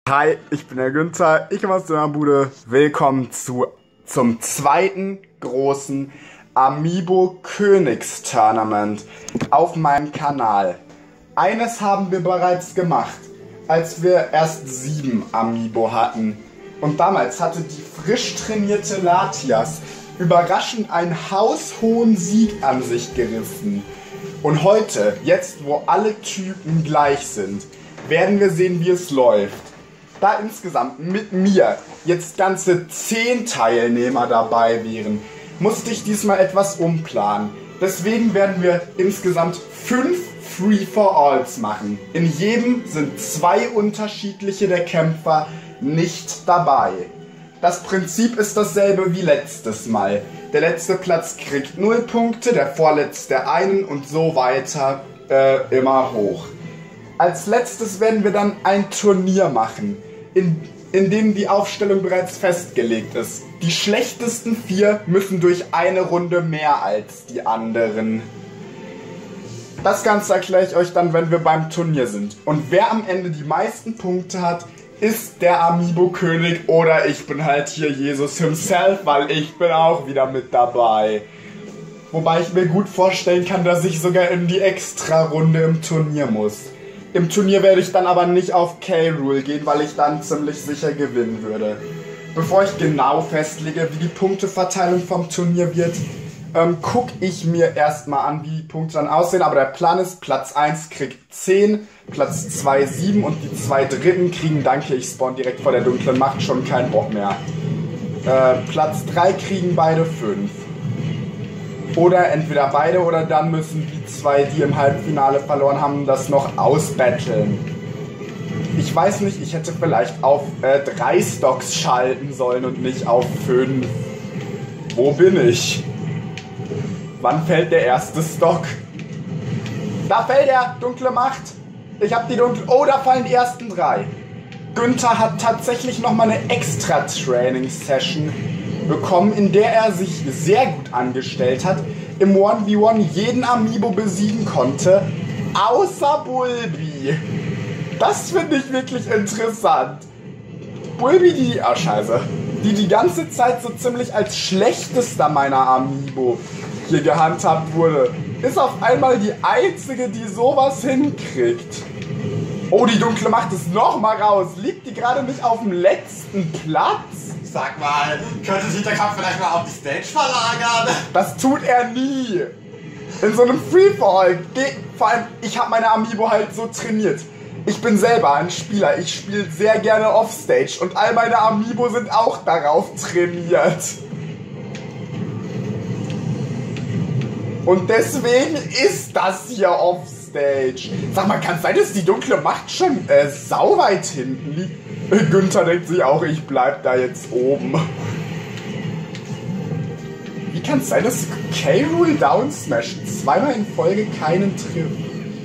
Hi, ich bin der Günther, ich komme aus der Bude. Willkommen zum zweiten großen Amiibo Königstournament auf meinem Kanal. Eines haben wir bereits gemacht, als wir erst 7 Amiibo hatten. Und damals hatte die frisch trainierte Latias überraschend einen haushohen Sieg an sich gerissen. Und heute, jetzt wo alle Typen gleich sind, werden wir sehen, wie es läuft. Da insgesamt mit mir jetzt ganze 10 Teilnehmer dabei wären, musste ich diesmal etwas umplanen. Deswegen werden wir insgesamt 5 Free-for-Alls machen. In jedem sind 2 unterschiedliche der Kämpfer nicht dabei. Das Prinzip ist dasselbe wie letztes Mal. Der letzte Platz kriegt 0 Punkte, der vorletzte einen und so weiter immer hoch. Als letztes werden wir dann ein Turnier machen, in dem die Aufstellung bereits festgelegt ist. Die schlechtesten 4 müssen durch eine Runde mehr als die anderen. Das Ganze erkläre ich euch dann, wenn wir beim Turnier sind. Und wer am Ende die meisten Punkte hat, ist der Amiibo-König oder ich bin halt hier Jesus himself, weil ich bin auch wieder mit dabei. Wobei ich mir gut vorstellen kann, dass ich sogar in die Extra-Runde im Turnier muss. Im Turnier werde ich dann aber nicht auf K-Rule gehen, weil ich dann ziemlich sicher gewinnen würde. Bevor ich genau festlege, wie die Punkteverteilung vom Turnier wird, gucke ich mir erstmal an, wie die Punkte dann aussehen. Aber der Plan ist, Platz 1 kriegt 10, Platz 2 7 und die 2 Dritten kriegen, danke, ich spawn direkt vor der dunklen Macht, schon keinen Bock mehr. Platz 3 kriegen beide 5. Oder entweder beide oder dann müssen die 2, die im Halbfinale verloren haben, das noch ausbattlen. Ich weiß nicht, ich hätte vielleicht auf 3 Stocks schalten sollen und nicht auf 5. Wo bin ich? Wann fällt der erste Stock? Da fällt er, dunkle Macht. Ich habe die dunkle... Oh, da fallen die ersten 3. Günther hat tatsächlich nochmal eine extra Training-Session bekommen, in der er sich sehr gut angestellt hat, im 1v1 jeden Amiibo besiegen konnte, außer Bulbi. Das finde ich wirklich interessant. Bulbi, die ganze Zeit so ziemlich als schlechtester meiner Amiibo hier gehandhabt wurde, ist auf einmal die einzige, die sowas hinkriegt. Oh, die dunkle Macht ist nochmal raus. Liegt die gerade nicht auf dem letzten Platz? Sag mal, könnte sich der Kampf vielleicht mal auf die Stage verlagern? Das tut er nie. In so einem Free-for-All. Vor allem, ich habe meine Amiibo halt so trainiert. Ich bin selber ein Spieler. Ich spiele sehr gerne Offstage. Und all meine Amiibo sind auch darauf trainiert. Und deswegen ist das hier Offstage. Sag mal, kann es sein, dass die dunkle Macht schon sauweit hinten liegt? Günther denkt sich auch, ich bleib da jetzt oben. Wie kann es sein, dass K-Rule Down Smash zweimal in Folge keinen trifft?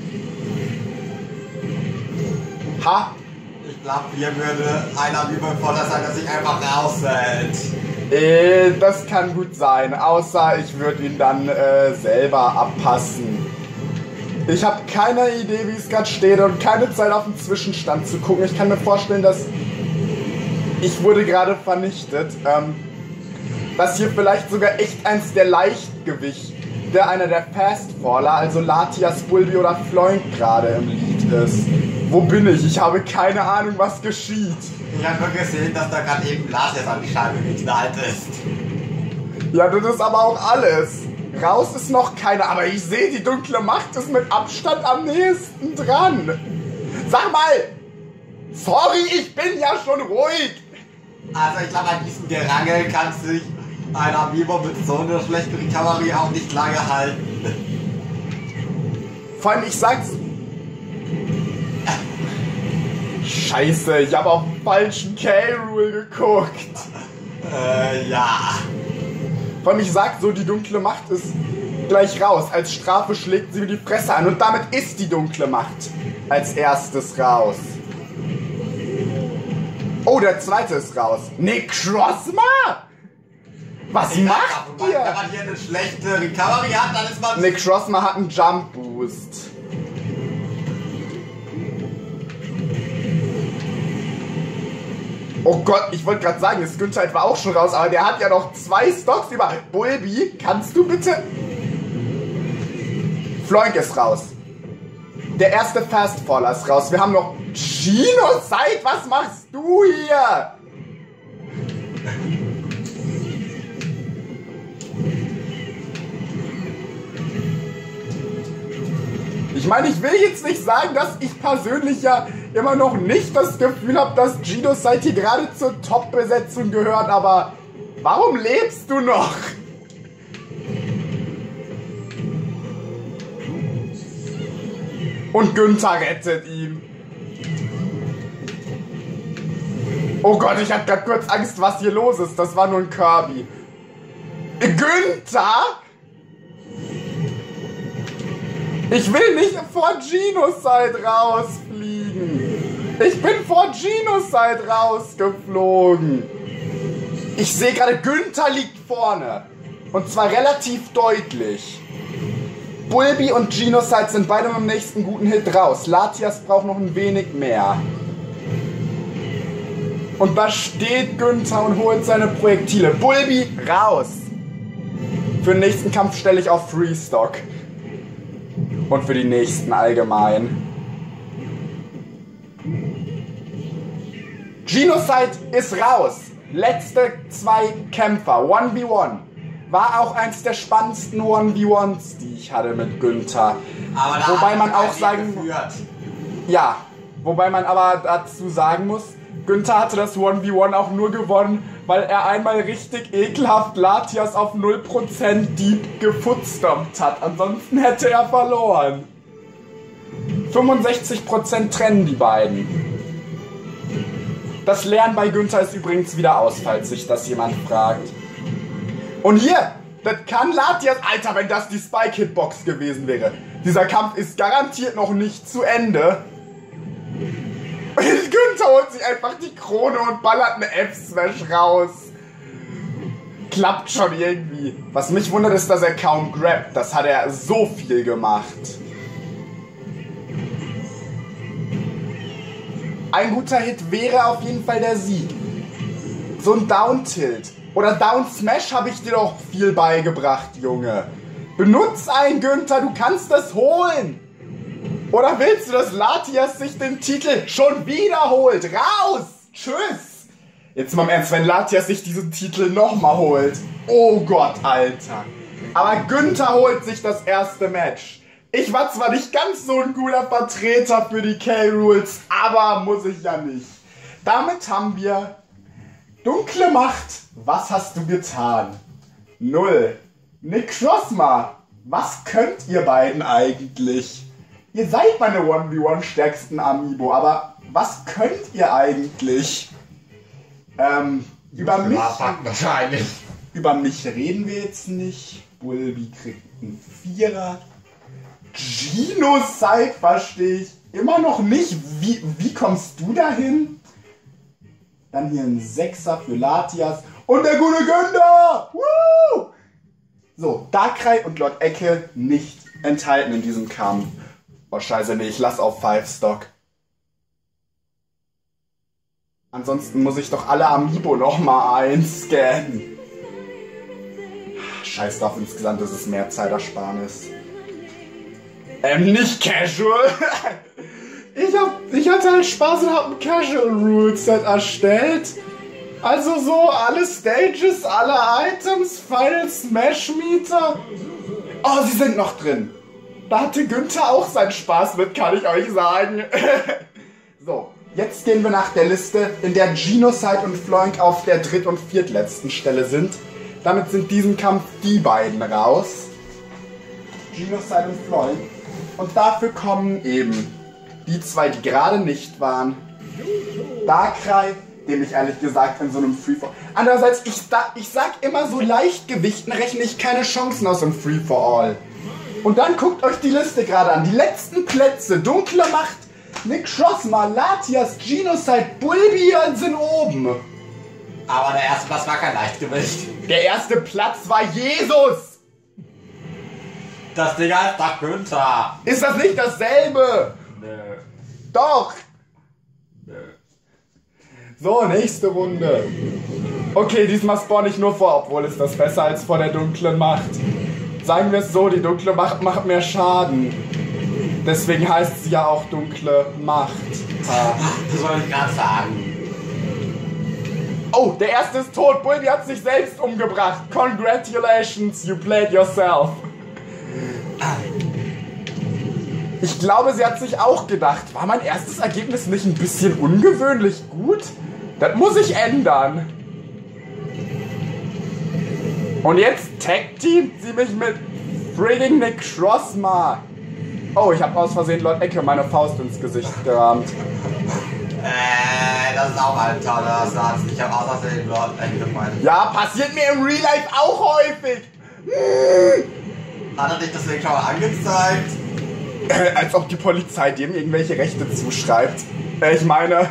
Ha! Ich glaube, hier würde ein Amiibo im Vorteil sein, dass sich einfach raushält. Das kann gut sein, außer ich würde ihn dann selber abpassen. Ich habe keine Idee, wie es gerade steht und keine Zeit auf den Zwischenstand zu gucken. Ich kann mir vorstellen, dass ich wurde gerade vernichtet. Dass hier vielleicht sogar echt eins der Leichtgewicht, einer der Fastfaller, also Latias, Bulbi oder Floink gerade im Lead ist. Wo bin ich? Ich habe keine Ahnung, was geschieht. Ich habe nur gesehen, dass da gerade eben Latias an die Scheibe geknallt ist. Ja, das ist aber auch alles. Raus ist noch keiner, aber ich sehe, die dunkle Macht ist mit Abstand am nächsten dran. Sag mal! Sorry, ich bin ja schon ruhig! Also ich glaube, an diesem Gerangel kann sich ein Amiibo mit so einer schlechten Recovery auch nicht lange halten. Vor allem, ich sag's... Scheiße, ich habe auf den falschen K-Rule geguckt. Ja. Vor allem, ich sag so, die dunkle Macht ist gleich raus. Als Strafe schlägt sie mir die Fresse an und damit ist die dunkle Macht als erstes raus. Oh, der zweite ist raus. Necrozma! Was macht ihr? Wenn man hier eine schlechte Recovery hat, dann ist man... Necrozma hat einen Jump Boost. Oh Gott, ich wollte gerade sagen, das Günther etwa auch schon raus, aber der hat ja noch 2 Stocks über. Bulbi, kannst du bitte... Floink ist raus. Der erste Fastfaller ist raus. Wir haben noch Genocide. Was machst du hier? Ich meine, ich will jetzt nicht sagen, dass ich persönlich ja immer noch nicht das Gefühl habe, dass Genocide hier gerade zur Top-Besetzung gehört, aber warum lebst du noch? Und Günther rettet ihn. Oh Gott, ich hatte gerade kurz Angst, was hier los ist. Das war nur ein Kirby. Günther? Ich will nicht vor Genocide rausfliegen. Ich bin vor Genocide rausgeflogen. Ich sehe gerade, Günther liegt vorne. Und zwar relativ deutlich. Bulbi und Genocide sind beide mit dem nächsten guten Hit raus. Latias braucht noch ein wenig mehr. Und da steht Günther und holt seine Projektile. Bulbi, raus! Für den nächsten Kampf stelle ich auf Freestock. Und für die nächsten allgemein. Genocide ist raus. Letzte 2 Kämpfer. 1v1. War auch eins der spannendsten 1v1s, die ich hatte mit Günther. Aber da wobei man auch sagen ja, wobei man aber dazu sagen muss, Günther hatte das 1v1 auch nur gewonnen, weil er einmal richtig ekelhaft Latias auf 0% Deep gefootstompt hat. Ansonsten hätte er verloren. 65% trennen die beiden. Das Lernen bei Günther ist übrigens wieder aus, falls sich das jemand fragt. Und hier, das kann Latias... Alter, wenn das die Spike-Hitbox gewesen wäre. Dieser Kampf ist garantiert noch nicht zu Ende. Günther holt sich einfach die Krone und ballert eine F-Smash raus. Klappt schon irgendwie. Was mich wundert, ist, dass er kaum grabt. Das hat er so viel gemacht. Ein guter Hit wäre auf jeden Fall der Sieg. So ein Down-Tilt. Oder Down-Smash habe ich dir doch viel beigebracht, Junge. Benutz einen, Günther, du kannst das holen. Oder willst du, dass Latias sich den Titel schon wiederholt? Raus! Tschüss! Jetzt mal im Ernst, wenn Latias sich diesen Titel nochmal holt. Oh Gott, Alter. Aber Günther holt sich das erste Match. Ich war zwar nicht ganz so ein guter Vertreter für die K-Rules, aber muss ich ja nicht. Damit haben wir Dunkle Macht. Was hast du getan? 0. Nick Crossma. Was könnt ihr beiden eigentlich? Ihr seid meine 1v1 stärksten Amiibo, aber was könnt ihr eigentlich? Über mich... wahrscheinlich. Über mich reden wir jetzt nicht. Bulbi kriegt einen 4er. Genocide verstehe ich immer noch nicht. Wie kommst du dahin? Dann hier ein 6er für Latias. Und der gute Günther! Woo! So, Darkrai und Lord Ecke nicht enthalten in diesem Kampf. Oh scheiße, nee, ich lass auf 5-Stock. Ansonsten muss ich doch alle Amiibo nochmal einscannen. Scheiß drauf, insgesamt ist es mehr Zeitersparnis. Nicht casual. Ich hatte halt Spaß und hab ein Casual Rule Set erstellt. Also so, alle Stages, alle Items, Final Smash Meter. Oh, sie sind noch drin. Da hatte Günther auch seinen Spaß mit, kann ich euch sagen. So, jetzt gehen wir nach der Liste, in der Genocide und Floink auf der dritt- und viertletzten Stelle sind. Damit sind diesen Kampf die beiden raus. Genocide und Floink. Und dafür kommen eben die zwei, die gerade nicht waren. Darkrai, dem ich ehrlich gesagt in so einem Free-for... Andererseits, ich sag immer, so Leichtgewichten rechne ich keine Chancen aus im Free-for-All. Und dann guckt euch die Liste gerade an. Die letzten Plätze, Dunkle Macht, Nick Crossma, Latias, Genocide, Bulbi sind oben. Aber der erste Platz war kein Leichtgewicht. Der erste Platz war Jesus. Das Ding heißt doch Günther. Ist das nicht dasselbe? Nö. Doch. Nö. So, nächste Runde. Okay, diesmal spawn ich nur vor, obwohl ist das besser als vor der dunklen Macht. Sagen wir es so, die dunkle Macht macht mehr Schaden. Deswegen heißt sie ja auch dunkle Macht. Das wollte ich gerade sagen. Oh, der erste ist tot. Bulbi hat sich selbst umgebracht. Congratulations, you played yourself. Ich glaube, sie hat sich auch gedacht, war mein erstes Ergebnis nicht ein bisschen ungewöhnlich gut? Das muss ich ändern. Und jetzt tag-teamt sie mich mit frigging Nick Schrossmar. Oh, ich habe aus Versehen Lord Ecke meine Faust ins Gesicht gerammt. Das ist auch ein toller Satz. Ich habe aus Versehen Lord Ecke gemeint. Ja, passiert mir im Real Life auch häufig. Hat er dich deswegen schon mal angezeigt? Als ob die Polizei dem irgendwelche Rechte zuschreibt. Ich meine...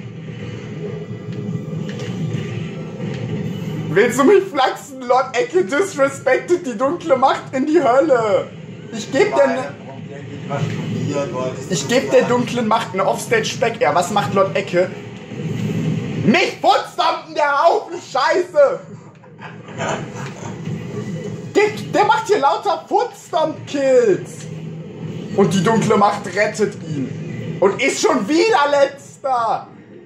Willst du mich flachsen? Lord Ecke disrespected die dunkle Macht in die Hölle. Ich gebe der dunklen Macht eine Offstage-Back-Air. Was macht Lord Ecke? Mich putzdampfen, der Haufen Scheiße! Der macht hier lauter Putzdampf-Kills. Und die dunkle Macht rettet ihn. Und ist schon wieder letzter.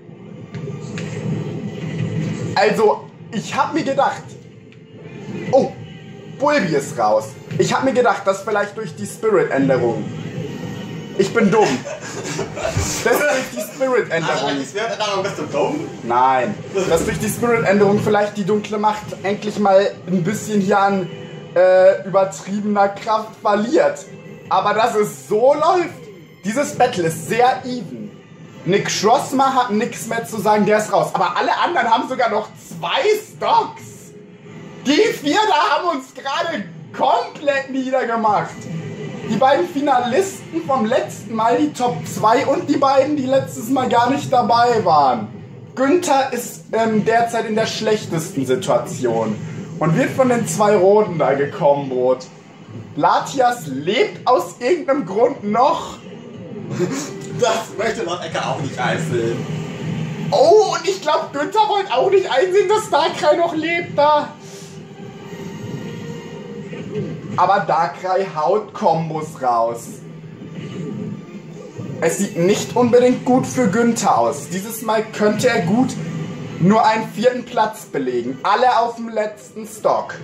Also, ich hab mir gedacht... Oh, Bulbi ist raus. Ich hab mir gedacht, dass vielleicht durch die Spirit-Änderung... Ich bin dumm. Das durch die Spirit-Änderung... Also, durch die Spirit-Änderung bist du dumm? Nein. Dass durch die Spirit-Änderung vielleicht die dunkle Macht endlich mal ein bisschen hier an übertriebener Kraft verliert. Aber dass es so läuft, dieses Battle ist sehr even. Nick Schrossmar hat nichts mehr zu sagen, der ist raus. Aber alle anderen haben sogar noch 2 Stocks. Die 4 da haben uns gerade komplett niedergemacht. Die beiden Finalisten vom letzten Mal, die Top 2 und die beiden, die letztes Mal gar nicht dabei waren. Günther ist derzeit in der schlechtesten Situation und wird von den 2 Roten da gekombot. Latias lebt aus irgendeinem Grund noch. Das möchte Lord Ecke auch nicht einsehen. Oh, und ich glaube, Günther wollte auch nicht einsehen, dass Darkrai noch lebt da. Aber Darkrai haut Kombos raus. Es sieht nicht unbedingt gut für Günther aus. Dieses Mal könnte er gut nur einen 4. Platz belegen. Alle auf dem letzten Stock.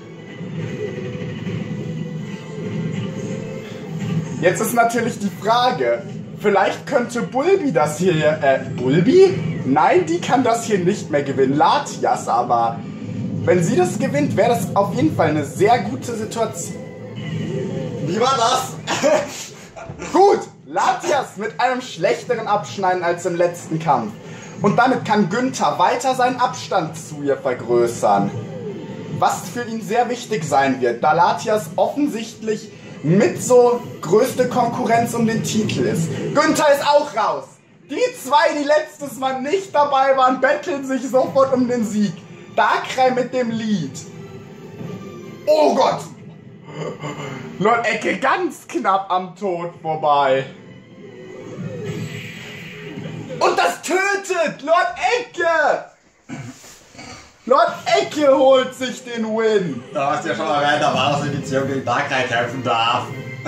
Jetzt ist natürlich die Frage, vielleicht könnte Bulbi das hier... Bulbi? Nein, die kann das hier nicht mehr gewinnen. Latias aber. Wenn sie das gewinnt, wäre das auf jeden Fall eine sehr gute Situation. Wie war das? Gut, Latias mit einem schlechteren Abschneiden als im letzten Kampf. Und damit kann Günther weiter seinen Abstand zu ihr vergrößern. Was für ihn sehr wichtig sein wird, da Latias offensichtlich mit so größte Konkurrenz um den Titel ist. Günther ist auch raus. Die 2, die letztes Mal nicht dabei waren, betteln sich sofort um den Sieg. Darkrai mit dem Lead. Oh Gott! Lord Ecke ganz knapp am Tod vorbei. Und das tötet Lord Ecke! Lord Ecke holt sich den Win. Da hast du ja schon erwähnt, da war das in Beziehung gegen Darkrai kämpfen darf.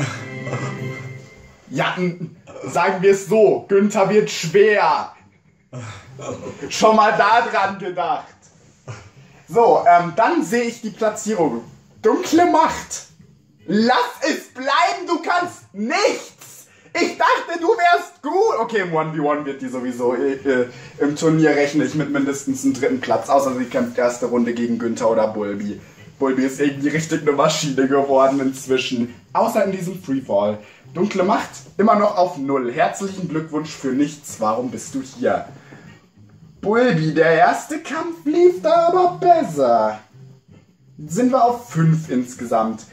Ja, sagen wir es so, Günther wird schwer. Schon mal daran gedacht. So, dann sehe ich die Platzierung. Dunkle Macht. Lass es bleiben, du kannst nichts. Ich dachte, du wärst gut. Okay, im 1v1 wird die sowieso. Im Turnier rechne ich mit mindestens einem 3. Platz. Außer sie kämpft erste Runde gegen Günther oder Bulbi. Bulbi ist irgendwie richtig eine Maschine geworden inzwischen. Außer in diesem Freefall. Dunkle Macht immer noch auf 0. Herzlichen Glückwunsch für nichts. Warum bist du hier? Bulbi, der erste Kampf lief da aber besser. Sind wir auf 5 insgesamt.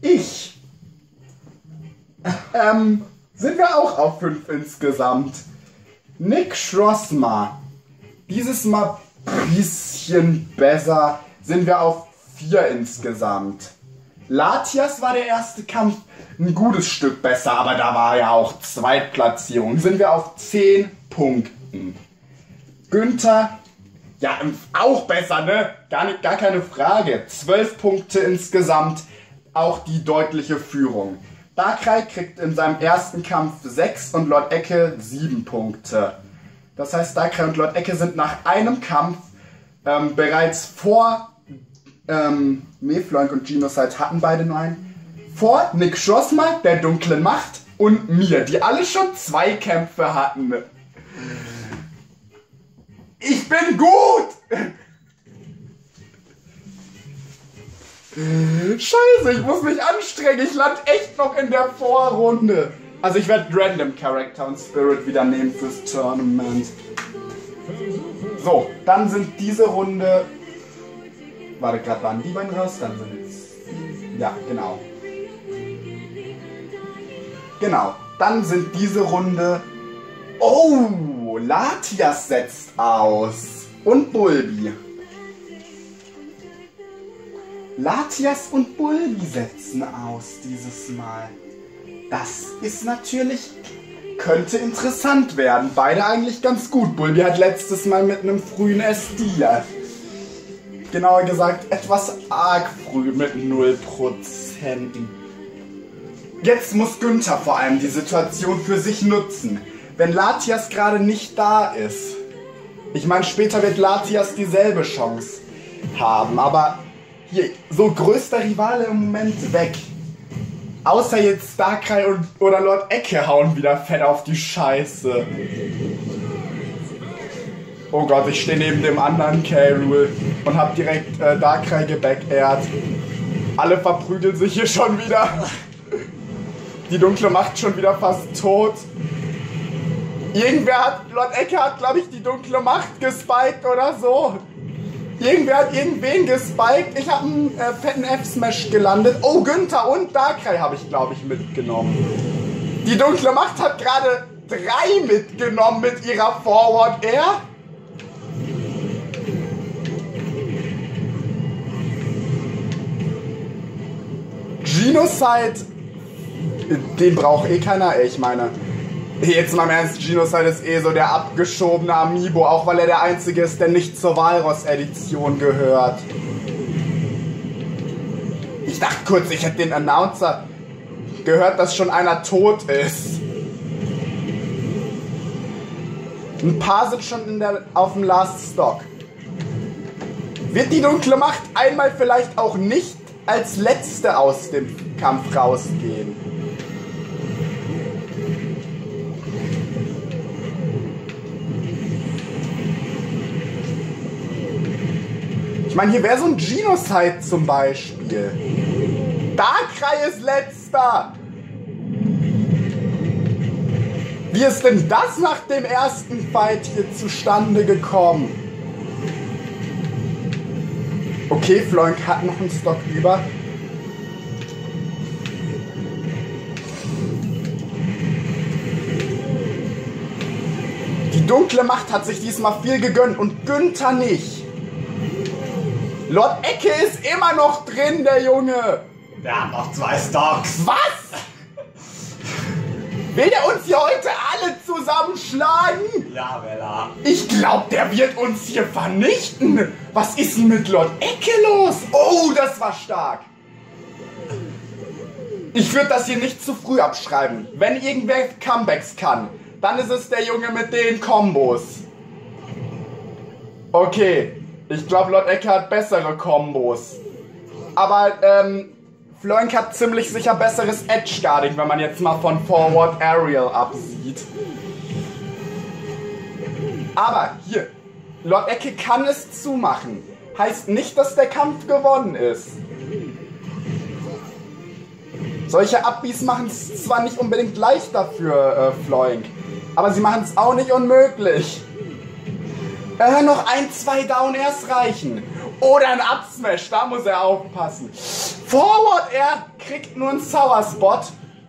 Sind wir auch auf 5 insgesamt. Nick Schrossmar. Dieses Mal ein bisschen besser. Sind wir auf 4 insgesamt. Latias war der erste Kampf ein gutes Stück besser, aber da war ja auch Zweitplatzierung. Sind wir auf 10 Punkten. Günther Ja, auch besser, ne? Gar keine Frage. 12 Punkte insgesamt, auch die deutliche Führung. Darkrai kriegt in seinem ersten Kampf 6 und Lord Ecke 7 Punkte. Das heißt, Darkrai und Lord Ecke sind nach einem Kampf bereits vor Mefloink und Genocide hatten beide nur einen. Vor Nick Schrossma, der dunklen Macht, und mir, die alle schon 2 Kämpfe hatten. Ich bin gut! Scheiße, ich muss mich anstrengen. Ich lande echt noch in der Vorrunde. Also ich werde Random Character und Spirit wieder nehmen fürs Tournament. So, dann sind diese Runde... Warte, gerade waren die beiden raus, dann sind jetzt... Ja, genau. Genau, dann sind diese Runde... Oh, Latias setzt aus. Und Bulbi. Latias und Bulbi setzen aus dieses Mal. Das ist natürlich... Könnte interessant werden. Beide eigentlich ganz gut. Bulbi hat letztes Mal mit einem frühen SD. Genauer gesagt, etwas arg früh mit 0%. Jetzt muss Günther vor allem die Situation für sich nutzen. Wenn Latias gerade nicht da ist. Ich meine, später wird Latias dieselbe Chance haben. Aber hier, so größter Rivale im Moment weg. Außer jetzt Darkrai oder Lord Ecke hauen wieder fett auf die Scheiße. Oh Gott, ich stehe neben dem anderen K-Rool und hab direkt Darkrai gebackairt. Alle verprügeln sich hier schon wieder. Die dunkle Macht schon wieder fast tot. Lord Ecke hat, glaube ich, die dunkle Macht gespiked oder so. Irgendwer hat irgendwen gespiked. Ich habe einen fetten F-Smash gelandet. Oh, Günther und Darkrai habe ich, glaube ich, mitgenommen. Die dunkle Macht hat gerade 3 mitgenommen mit ihrer Forward Air. Genocide, den braucht eh keiner. Ich meine, jetzt mal im Ernst, Genocide ist eh so der abgeschobene Amiibo, auch weil er der einzige ist, der nicht zur Walross-Edition gehört. Ich dachte kurz, ich hätte den Announcer gehört, dass schon einer tot ist. Ein paar sind schon auf dem Last Stock. Wird die dunkle Macht einmal vielleicht auch nicht als letzte aus dem Kampf rausgehen? Ich meine, hier wäre so ein Genocide zum Beispiel. Darkrai ist letzter. Wie ist denn das nach dem ersten Fight hier zustande gekommen? Okay, Floink hat noch einen Stock über. Die dunkle Macht hat sich diesmal viel gegönnt und Günther nicht. Lord Ecke ist immer noch drin, der Junge. Der hat noch 2 Stocks. Was? Will der uns hier heute alle zusammenschlagen? Ja, Bella. Ich glaube, der wird uns hier vernichten. Was ist denn mit Lord Ecke los? Oh, das war stark. Ich würde das hier nicht zu früh abschreiben. Wenn irgendwer Comebacks kann, dann ist es der Junge mit den Kombos. Okay, ich glaube, Lord Ecke hat bessere Kombos. Aber, Floink hat ziemlich sicher besseres Edge-Guarding, wenn man jetzt mal von Forward Aerial absieht. Aber hier, Lord Ecke kann es zumachen. Heißt nicht, dass der Kampf gewonnen ist. Solche Abbies machen es zwar nicht unbedingt leichter für Floink, aber sie machen es auch nicht unmöglich. Noch 1, 2 Down-Airs reichen. Oder ein Up-Smash, da muss er aufpassen. Forward Air kriegt nur einen Sour Spot.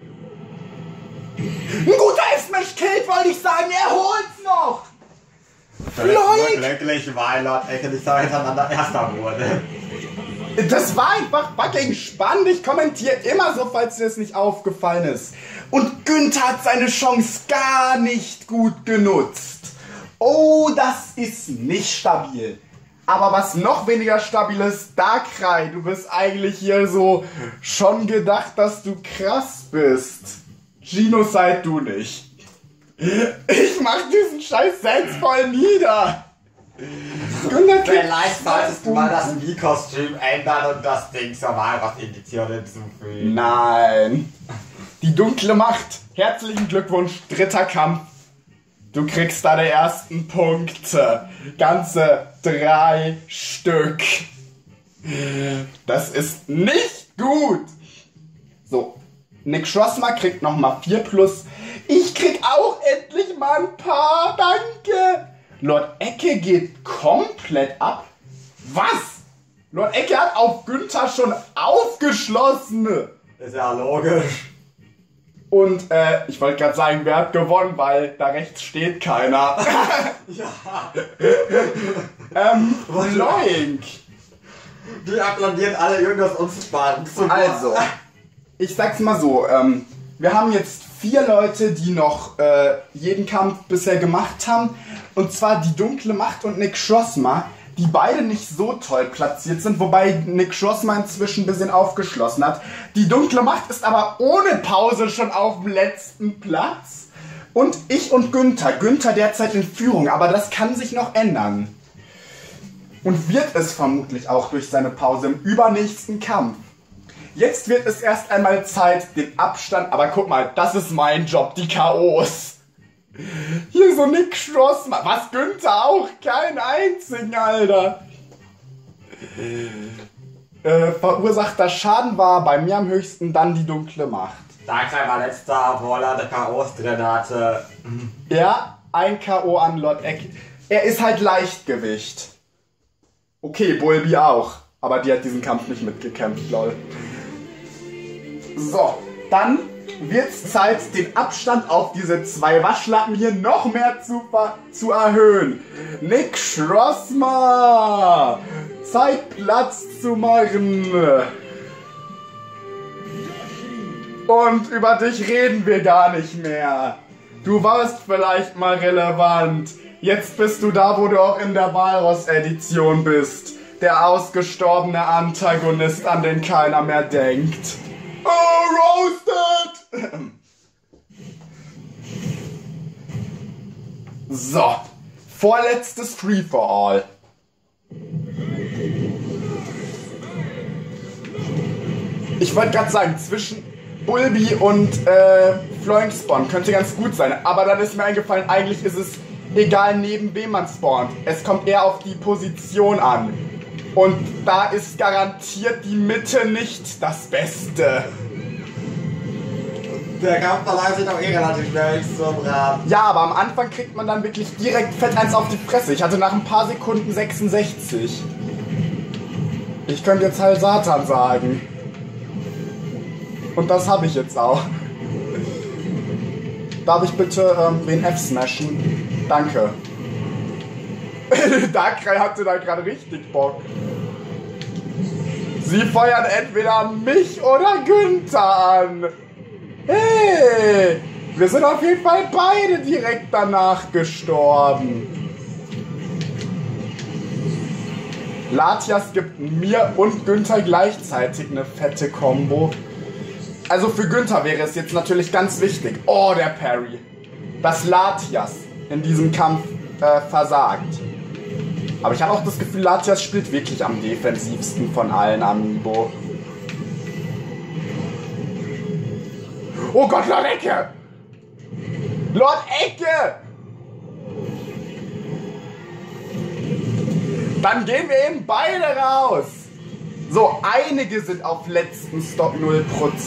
Ein guter F-Smash killt, wollte ich sagen, er holt's noch. Floink! Glücklich, weil Lord Ecke nicht so hintereinander Erster wurde. Das war einfach fucking spannend. Ich kommentiere immer so, falls dir das nicht aufgefallen ist. Und Günther hat seine Chance gar nicht gut genutzt. Oh, das ist nicht stabil. Aber was noch weniger stabil ist, Darkrai, du bist eigentlich hier so schon gedacht, dass du krass bist. Genocide du nicht. Ich mach diesen scheiß Sans voll nieder. Vielleicht solltest du mal das Mii-Kostüm ändern und das Ding zur Walroth-Edition hinzufügen. Nein. Die dunkle Macht. Herzlichen Glückwunsch, 3. Kampf. Du kriegst deine ersten Punkte. Ganze 3 Stück. Das ist nicht gut. So, Nick Schrossmer kriegt nochmal 4+. Ich krieg auch endlich mal ein paar. Danke. Lord Ecke geht komplett ab. Was? Lord Ecke hat auf Günther schon aufgeschlossen. Ist ja logisch. Und ich wollte gerade sagen, wer hat gewonnen, weil da rechts steht keiner. Ja. Loink. Die applaudieren alle irgendwas Unsichtbares. Also, ich sag's mal so, wir haben jetzt 4 Leute, die noch jeden Kampf bisher gemacht haben. Und zwar die dunkle Macht und Nick Schrossmer, die beide nicht so toll platziert sind, wobei Nick Schrossmer inzwischen ein bisschen aufgeschlossen hat. Die dunkle Macht ist aber ohne Pause schon auf dem letzten Platz. Und ich und Günther. Günther derzeit in Führung, aber das kann sich noch ändern. Und wird es vermutlich auch durch seine Pause im übernächsten Kampf. Jetzt wird es erst einmal Zeit, den Abstand, aber guck mal, das ist mein Job, die K.O.s. Hier so Nick Schrossmer, was Günther auch, keinen einzigen, Alter. Verursachter Schaden war bei mir am höchsten, dann die dunkle Macht. Darkrai war letzter, obwohl er die K.O.s drin hatte. Ja, ein K.O. an Lord Eck. Er ist halt Leichtgewicht. Okay, Bulbi auch, aber die hat diesen Kampf nicht mitgekämpft, lol. So, dann wird's Zeit, den Abstand auf diese 2 Waschlappen hier noch mehr zu erhöhen. Nick Schrossmer! Zeit, Platz zu machen. Und über dich reden wir gar nicht mehr. Du warst vielleicht mal relevant. Jetzt bist du da, wo du auch in der Walroth-Edition bist. Der ausgestorbene Antagonist, an den keiner mehr denkt. Oh, roasted! So, vorletztes Free-for-All. Ich wollte gerade sagen, zwischen Bulbi und Flowing Spawn könnte ganz gut sein, aber dann ist mir eingefallen, eigentlich ist es egal, neben wem man spawnt. Es kommt eher auf die Position an. Und da ist garantiert die Mitte nicht das Beste. Der Kampf verläuft sich doch eh relativ schnell zum Rad. Ja, aber am Anfang kriegt man dann wirklich direkt fett eins auf die Fresse. Ich hatte nach ein paar Sekunden 66. Ich könnte jetzt halt Satan sagen. Und das habe ich jetzt auch. Darf ich bitte wen F-smashen? Danke. Darkrai hatte da gerade richtig Bock. Sie feuern entweder mich oder Günther an. Hey, wir sind auf jeden Fall beide direkt danach gestorben. Latias gibt mir und Günther gleichzeitig eine fette Combo. Also für Günther wäre es jetzt natürlich ganz wichtig. Oh, der Parry. Dass Latias in diesem Kampf versagt. Aber ich habe auch das Gefühl, Latias spielt wirklich am defensivsten von allen Amiibo. Oh Gott, Lord Ecke! Lord Ecke! Dann gehen wir eben beide raus. So, einige sind auf letzten Stock 0%.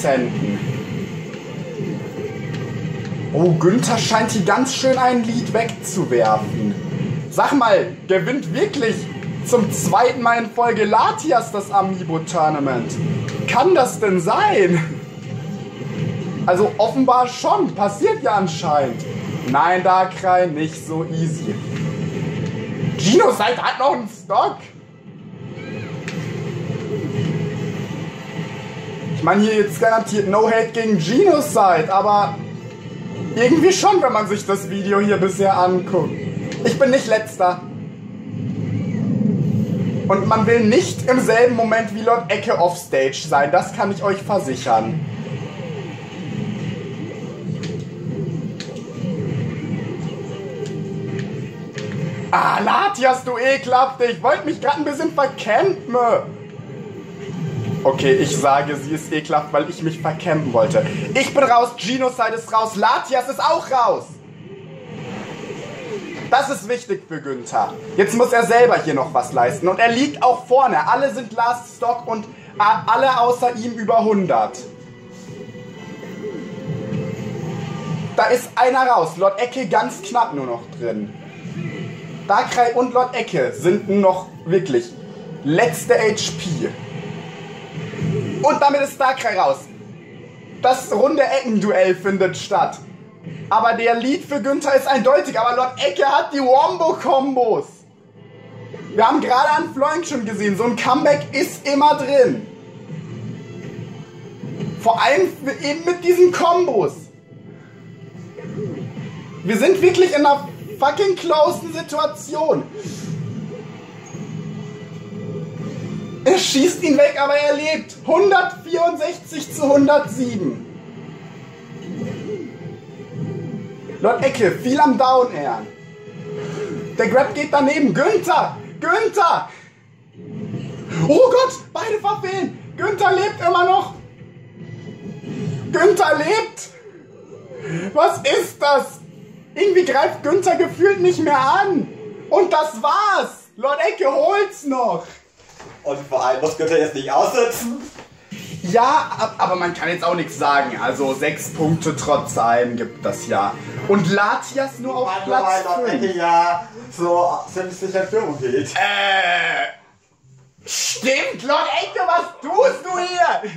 Oh, Günther scheint hier ganz schön ein Lied wegzuwerfen. Sag mal, gewinnt wirklich zum 2. Mal in Folge Latias das Amiibo-Tournament? Kann das denn sein? Also offenbar schon, passiert ja anscheinend. Nein, Darkrai, nicht so easy. Genocide hat noch einen Stock. Ich meine, hier jetzt garantiert No Hate gegen Genocide, aber irgendwie schon, wenn man sich das Video hier bisher anguckt. Ich bin nicht Letzter. Und man will nicht im selben Moment wie Lord Ecke offstage sein. Das kann ich euch versichern. Ah, Latias, du Ekelhafte. Ich wollte mich gerade ein bisschen verkämpfen. Okay, ich sage, sie ist ekelhaft, weil ich mich verkämpfen wollte. Ich bin raus, Genocide ist raus, Latias ist auch raus. Das ist wichtig für Günther. Jetzt muss er selber hier noch was leisten. Und er liegt auch vorne. Alle sind Last Stock und alle außer ihm über 100. Da ist einer raus. Lord Ecke ganz knapp nur noch drin. Darkrai und Lord Ecke sind noch wirklich letzte HP. Und damit ist Darkrai raus. Das runde Eckenduell findet statt. Aber der Lead für Günther ist eindeutig. Aber Lord Ecke hat die Wombo-Kombos. Wir haben gerade an Floink schon gesehen. So ein Comeback ist immer drin. Vor allem eben mit diesen Kombos. Wir sind wirklich in einer fucking closen Situation. Er schießt ihn weg, aber er lebt. 164 zu 107. Lord Ecke, viel am Down Air. Der Grab geht daneben. Günther! Günther! Oh Gott, beide verfehlen. Günther lebt immer noch. Günther lebt. Was ist das? Irgendwie greift Günther gefühlt nicht mehr an. Und das war's. Lord Ecke holt's noch. Und vor allem muss Günther jetzt nicht aussitzen. Ja, aber man kann jetzt auch nichts sagen. Also 6 Punkte trotz allem gibt das ja. Und Latias nur auf Platz 5. Ja, so ziemlich sicher in Führung geht. Stimmt, Lord Ecke, was tust du hier?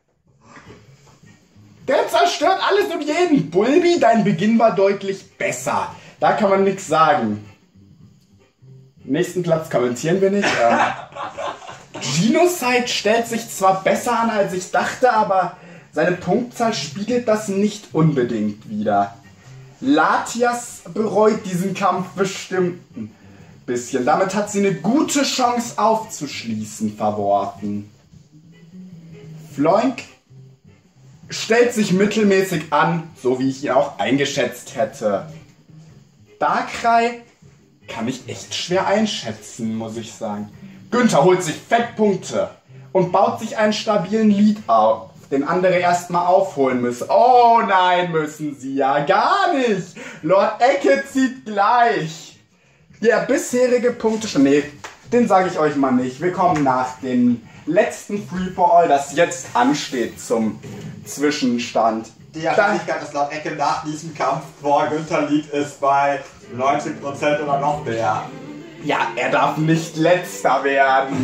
Der zerstört alles und jeden. Bulbi, dein Beginn war deutlich besser. Da kann man nichts sagen. Nächsten Platz kommentieren wir nicht. Genocide stellt sich zwar besser an, als ich dachte, aber seine Punktzahl spiegelt das nicht unbedingt wider. Latias bereut diesen Kampf bestimmt ein bisschen. Damit hat sie eine gute Chance aufzuschließen verworfen. Floink stellt sich mittelmäßig an, so wie ich ihn auch eingeschätzt hätte. Darkrai kann ich echt schwer einschätzen, muss ich sagen. Günther holt sich Fettpunkte und baut sich einen stabilen Lead auf, den andere erstmal aufholen müssen. Oh nein, müssen sie ja gar nicht. Lord Ecke zieht gleich. Der bisherige Punktestand, nee, den sage ich euch mal nicht. Wir kommen nach dem letzten Free-for-All, das jetzt ansteht zum Zwischenstand. Die Wahrscheinlichkeit, dass Lord Ecke nach diesem Kampf vor Günther liegt, ist bei 90% oder noch mehr. Ja, er darf nicht Letzter werden.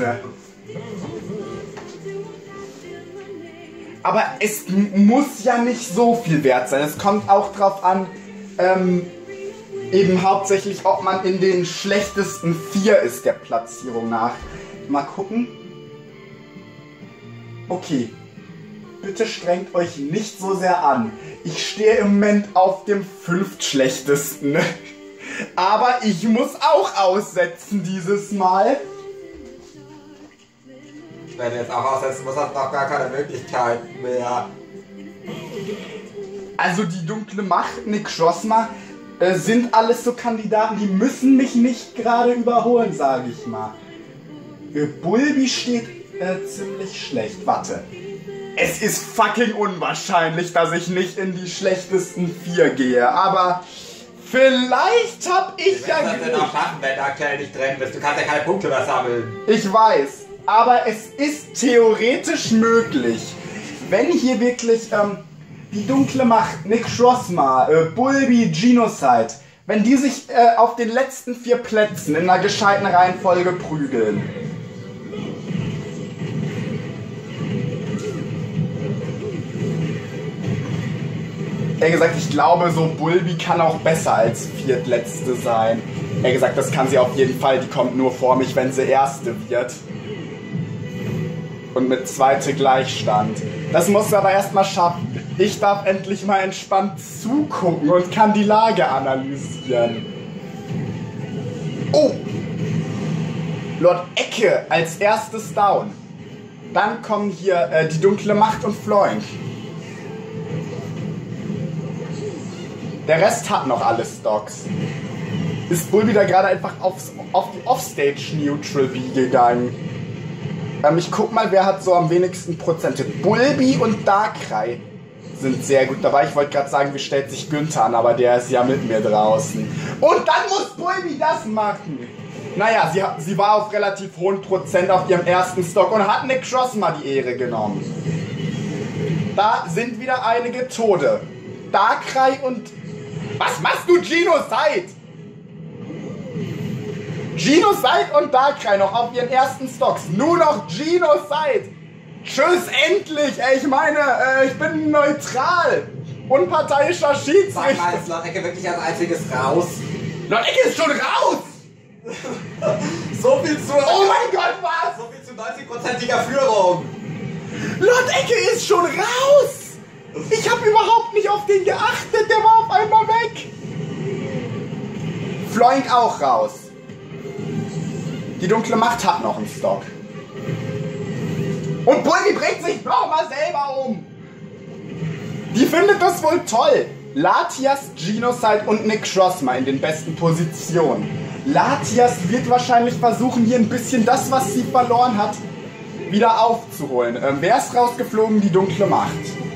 Aber es muss ja nicht so viel wert sein. Es kommt auch drauf an, eben hauptsächlich, ob man in den schlechtesten 4 ist der Platzierung nach. Mal gucken. Okay. Bitte strengt euch nicht so sehr an. Ich stehe im Moment auf dem 5. schlechtesten. Aber ich muss auch aussetzen dieses Mal. Wenn du jetzt auch aussetzen musst, hast du noch gar keine Möglichkeit mehr. Also die dunkle Macht, Nick Schrossma, sind alles so Kandidaten, die müssen mich nicht gerade überholen, sage ich mal. Bulbi steht ziemlich schlecht. Warte. Es ist fucking unwahrscheinlich, dass ich nicht in die schlechtesten 4 gehe, aber vielleicht hab ich ja Glück. Du wirst das noch schaffen, wenn du aktuell nicht drin bist. Du kannst ja keine Punkte mehr sammeln. Ich weiß, aber es ist theoretisch möglich, wenn hier wirklich die dunkle Macht, Nick Schrossma, Bulbi, Genocide, wenn die sich auf den letzten 4 Plätzen in einer gescheiten Reihenfolge prügeln. Er gesagt, ich glaube, so Bulbi kann auch besser als Viertletzte sein. Er gesagt, das kann sie auf jeden Fall. Die kommt nur vor mich, wenn sie Erste wird. Und mit Zweite Gleichstand. Das muss sie aber erstmal schaffen. Ich darf endlich mal entspannt zugucken und kann die Lage analysieren. Oh! Lord Ecke als erstes down. Dann kommen hier die dunkle Macht und Floink. Der Rest hat noch alle Stocks. Ist Bulbi da gerade einfach auf die Offstage-Neutral-B gegangen? Ich guck mal, wer hat so am wenigsten Prozente. Bulbi und Darkrai sind sehr gut dabei. Ich wollte gerade sagen, wie stellt sich Günther an, aber der ist ja mit mir draußen. Und dann muss Bulbi das machen. Naja, sie war auf relativ hohen Prozent auf ihrem ersten Stock und hat Nick Crossma die Ehre genommen. Da sind wieder einige Tode. Darkrai und... Was machst du, Genocide? Genocide und Darkrai noch auf ihren ersten Stocks. Nur noch Genocide. Tschüss, endlich. Ey, ich meine, ich bin neutral. Unparteiischer Schiedsrichter. Sag mal, ist Lord Ecke wirklich als einziges raus? Lord Ecke ist schon raus. So viel zu... Oh mein Gott, was? So viel zu 90%iger Führung. Lord Ecke ist schon raus. Ich habe überhaupt nicht auf den geachtet. Der war auf einmal weg. Floink auch raus. Die dunkle Macht hat noch einen Stock. Und Bulbi bringt sich nochmal selber um. Die findet das wohl toll. Latias, Genocide und Nick Crossma in den besten Positionen. Latias wird wahrscheinlich versuchen, hier ein bisschen das, was sie verloren hat, wieder aufzuholen. Wer ist rausgeflogen? Die dunkle Macht.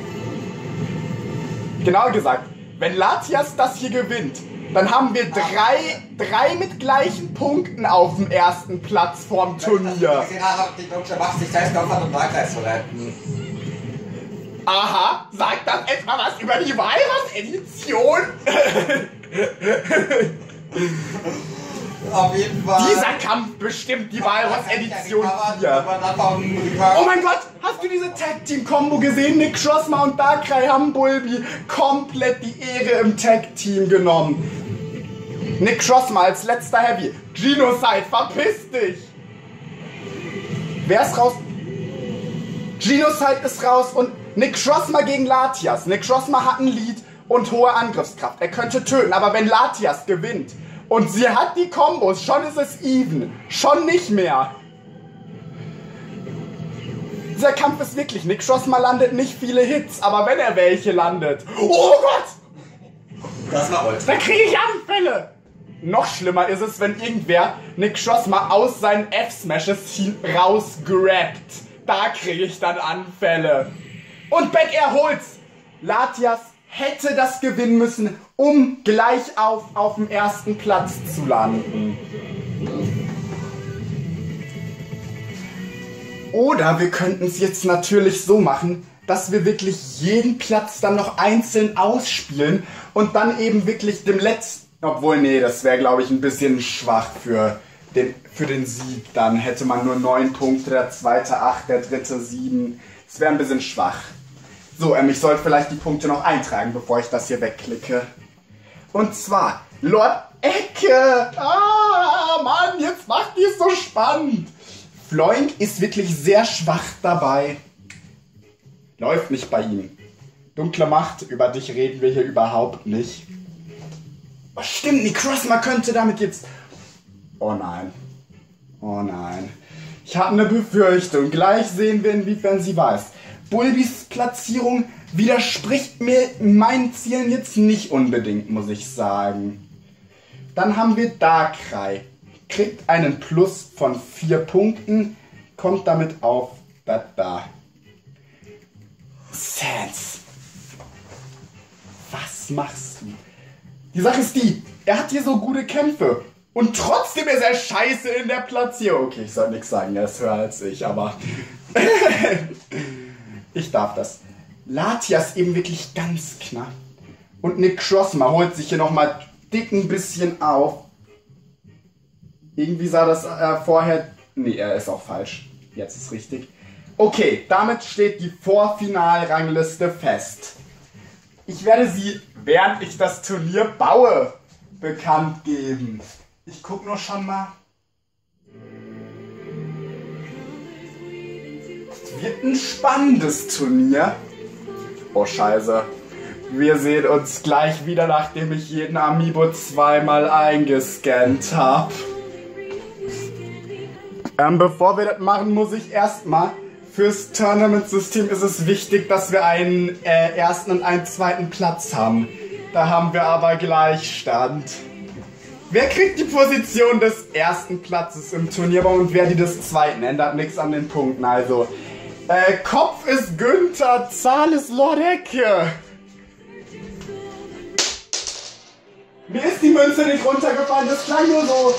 Genauer gesagt, wenn Latias das hier gewinnt, dann haben wir drei mit gleichen Punkten auf dem ersten Platz vorm Turnier. Die dunkle Macht sich selbst geopfert, um Darkrai zu retten. Aha, sagt das etwa was über die Virus-Edition? Auf jeden Fall. Dieser Kampf bestimmt die Virus-Edition hier. Oh mein Gott, hast du diese Tag-Team-Kombo gesehen? Nick Crossma und Darkrai haben Bulbi komplett die Ehre im Tag-Team genommen. Nick Crossma als letzter Heavy. Genocide, verpiss dich! Wer ist raus? Genocide ist raus und Nick Crossma gegen Latias. Nick Crossma hat ein Lead und hohe Angriffskraft. Er könnte töten, aber wenn Latias gewinnt und sie hat die Kombos, schon ist es even. Schon nicht mehr. Dieser Kampf ist wirklich... Nick Crossma landet nicht viele Hits, aber wenn er welche landet... Oh Gott! Das war Ultra. Da kriege ich Anfälle! Noch schlimmer ist es, wenn irgendwer Nick Crossma aus seinen F-Smashes rausgrabt. Da kriege ich dann Anfälle. Und Beck erholt's. Latias hätte das gewinnen müssen, um gleich auf dem ersten Platz zu landen. Oder wir könnten es jetzt natürlich so machen, dass wir wirklich jeden Platz dann noch einzeln ausspielen und dann eben wirklich dem letzten... Obwohl, nee, das wäre, glaube ich, ein bisschen schwach für den Sieg. Dann hätte man nur 9 Punkte, der zweite 8, der dritte 7. Das wäre ein bisschen schwach. So, ich sollte vielleicht die Punkte noch eintragen, bevor ich das hier wegklicke. Und zwar, Lord Ecke! Ah, Mann, jetzt macht die es so spannend! Floink ist wirklich sehr schwach dabei. Läuft nicht bei ihm. Dunkle Macht, über dich reden wir hier überhaupt nicht. Oh, stimmt, Nick Crossma könnte damit jetzt... Oh nein. Oh nein. Ich habe eine Befürchtung. Gleich sehen wir, inwiefern sie weiß. Bulbis Platzierung widerspricht mir meinen Zielen jetzt nicht unbedingt, muss ich sagen. Dann haben wir Darkrai. Kriegt einen Plus von 4 Punkten. Kommt damit auf da. Sans. Was machst du? Die Sache ist die, er hat hier so gute Kämpfe. Und trotzdem ist er scheiße in der Platzierung. Okay, ich soll nichts sagen, er ist höher als ich, aber... ich darf das. Latias eben wirklich ganz knapp. Und Nick Crossma holt sich hier nochmal dick ein bisschen auf. Irgendwie sah das vorher... Nee, er ist auch falsch. Jetzt ist richtig. Okay, damit steht die Vorfinalrangliste fest. Ich werde sie, während ich das Turnier baue, bekannt geben. Ich guck nur schon mal. Es wird ein spannendes Turnier. Oh Scheiße. Wir sehen uns gleich wieder, nachdem ich jeden Amiibo zweimal eingescannt habe. Bevor wir das machen, muss ich erstmal, fürs Tournament-System ist es wichtig, dass wir einen ersten und einen zweiten Platz haben. Da haben wir aber Gleichstand. Wer kriegt die Position des ersten Platzes im Turnierbaum und wer die des zweiten? Ändert nichts an den Punkten. Also, Kopf ist Günther, Zahl ist Lord Ecke. Mir ist die Münze nicht runtergefallen, das klang nur so.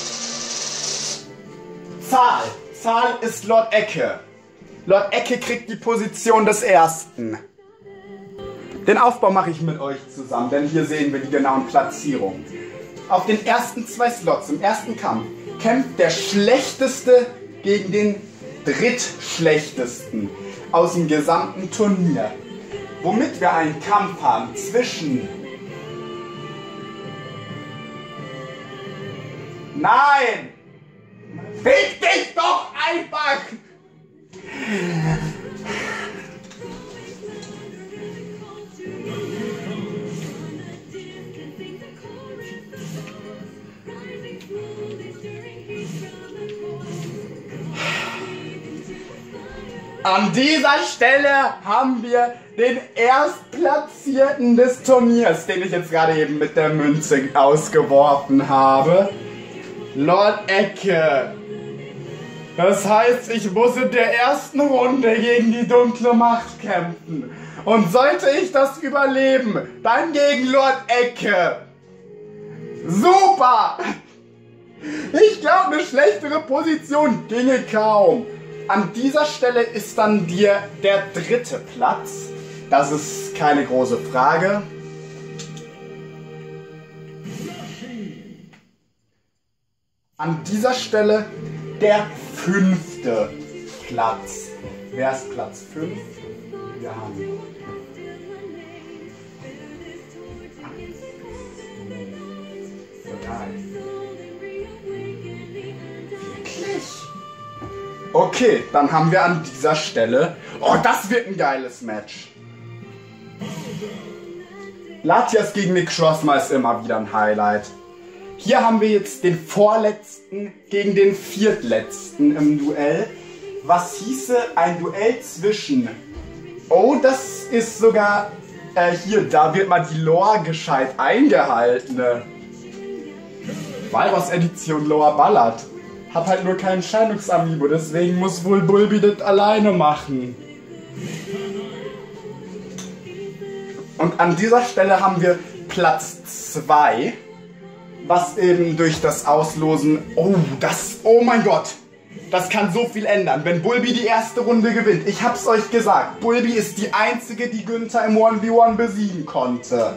Zahl ist Lord Ecke. Lord Ecke kriegt die Position des ersten. Den Aufbau mache ich mit euch zusammen, denn hier sehen wir die genauen Platzierungen. Auf den ersten 2 Slots im ersten Kampf kämpft der Schlechteste gegen den Drittschlechtesten aus dem gesamten Turnier. Womit wir einen Kampf haben zwischen... Nein! Fick dich doch einfach! An dieser Stelle haben wir den Erstplatzierten des Turniers, den ich jetzt gerade eben mit der Münze ausgeworfen habe. Lord Ecke. Das heißt, ich muss in der ersten Runde gegen die dunkle Macht kämpfen. Und sollte ich das überleben, dann gegen Lord Ecke. Super! Ich glaube, eine schlechtere Position ginge kaum. An dieser Stelle ist dann dir der dritte Platz. Das ist keine große Frage. An dieser Stelle der 5. Platz. Wer ist Platz 5? Wir haben... Wirklich? Okay, dann haben wir an dieser Stelle... Oh, das wird ein geiles Match. Latias gegen Nick Schrossmer ist immer wieder ein Highlight. Hier haben wir jetzt den Vorletzten gegen den Viertletzten im Duell. Was hieße ein Duell zwischen... Oh, das ist sogar... hier, da wird mal die Lore gescheit eingehalten. Walross-Edition Lore ballert. Hat halt nur keinen Scheinungs-Amiibo, deswegen muss wohl Bulbi das alleine machen. Und an dieser Stelle haben wir Platz 2. Was eben durch das Auslosen... Oh mein Gott! Das kann so viel ändern, wenn Bulbi die erste Runde gewinnt. Ich hab's euch gesagt, Bulbi ist die einzige, die Günther im 1v1 besiegen konnte.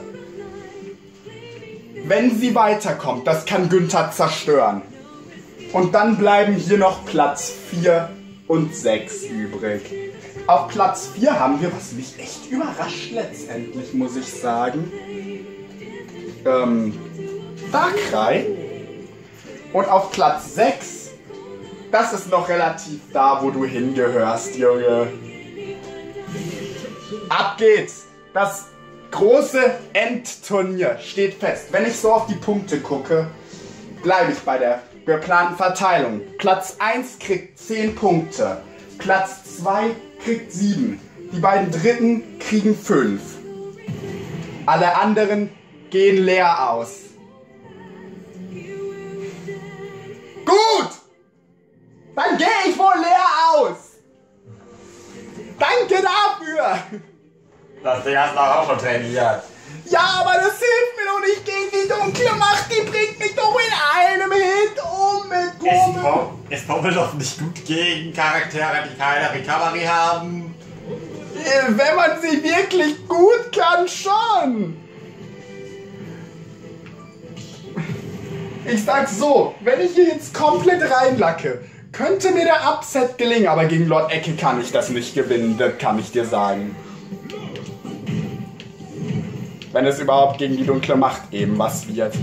Wenn sie weiterkommt, das kann Günther zerstören. Und dann bleiben hier noch Platz 4 und 6 übrig. Auf Platz 4 haben wir, was mich echt überrascht letztendlich, muss ich sagen. Darkrai. Und auf Platz 6, das ist noch relativ da, wo du hingehörst, Junge. Ab geht's. Das große Endturnier steht fest. Wenn ich so auf die Punkte gucke, bleibe ich bei der geplanten Verteilung. Platz 1 kriegt 10 Punkte. Platz 2 kriegt 7. Die beiden Dritten kriegen 5. Alle anderen gehen leer aus. Gut! Dann gehe ich wohl leer aus! Danke dafür! Das Ding hast du auch schon trainiert. Ja, aber das hilft mir doch nicht gegen die dunkle Macht. Die bringt mich doch in einem Hit um mit Pummel. Es pummelt doch nicht gut gegen Charaktere, die keine Recovery haben. Wenn man sie wirklich gut kann, schon. Ich sag's so, wenn ich hier jetzt komplett reinlacke, könnte mir der Upset gelingen, aber gegen Lord Ecke kann ich das nicht gewinnen, das kann ich dir sagen. Wenn es überhaupt gegen die dunkle Macht eben was wird.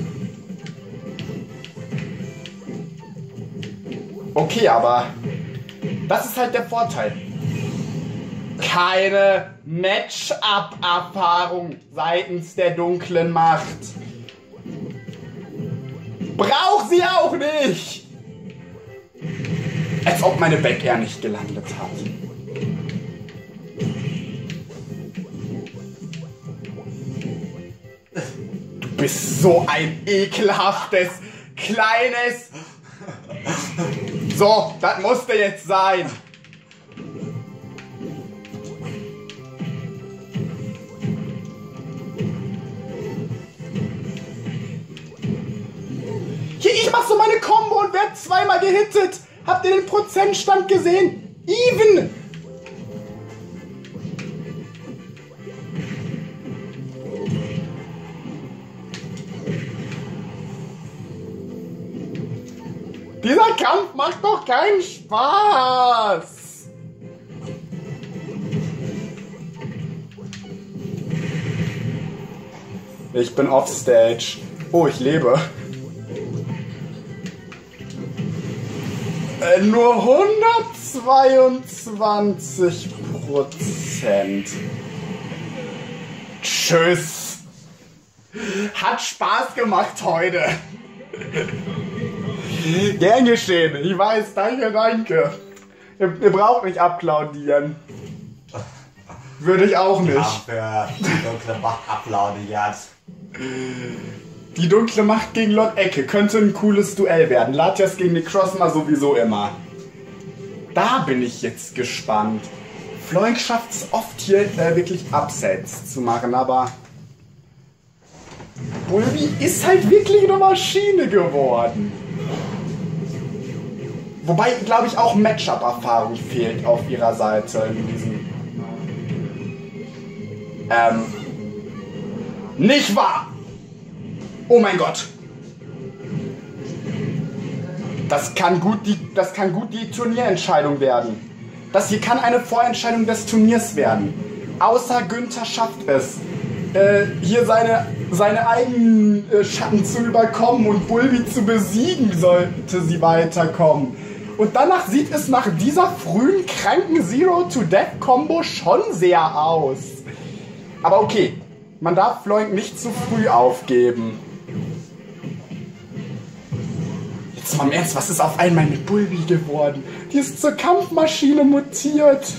Okay, aber das ist halt der Vorteil. Keine Match-up-Erfahrung seitens der dunklen Macht. Braucht sie auch nicht! Als ob meine Back-Air nicht gelandet hat. Du bist so ein ekelhaftes, kleines... So, das musste jetzt sein. Hier, ich mach so meine Combo und werd zweimal gehittet. Habt ihr den Prozentstand gesehen? Even! Dieser Kampf macht doch keinen Spaß! Ich bin offstage. Oh, ich lebe. Nur 122%. Tschüss. Hat Spaß gemacht heute. Gern geschehen. Ich weiß, danke, danke. Ihr braucht nicht applaudieren. Würde ich auch nicht. Für die dunkle Macht applaudiert. Die dunkle Macht gegen Lord Ecke könnte ein cooles Duell werden. Latias gegen Necrozma sowieso immer. Da bin ich jetzt gespannt. Floink schafft es oft hier wirklich Upsets zu machen, aber Bulbi ist halt wirklich eine Maschine geworden. Wobei, glaube ich, auch Matchup-Erfahrung fehlt auf ihrer Seite in diesem. Nicht wahr! Oh mein Gott! Das kann gut die Turnierentscheidung werden. Das hier kann eine Vorentscheidung des Turniers werden. Außer Günther schafft es, hier seine eigenen Schatten zu überkommen und Bulbi zu besiegen, sollte sie weiterkommen. Und danach sieht es nach dieser frühen, kranken Zero-to-Death-Kombo schon sehr aus. Aber okay, man darf Floink nicht zu früh aufgeben. Jetzt mal im Ernst, was ist auf einmal mit Bulbi geworden? Die ist zur Kampfmaschine mutiert.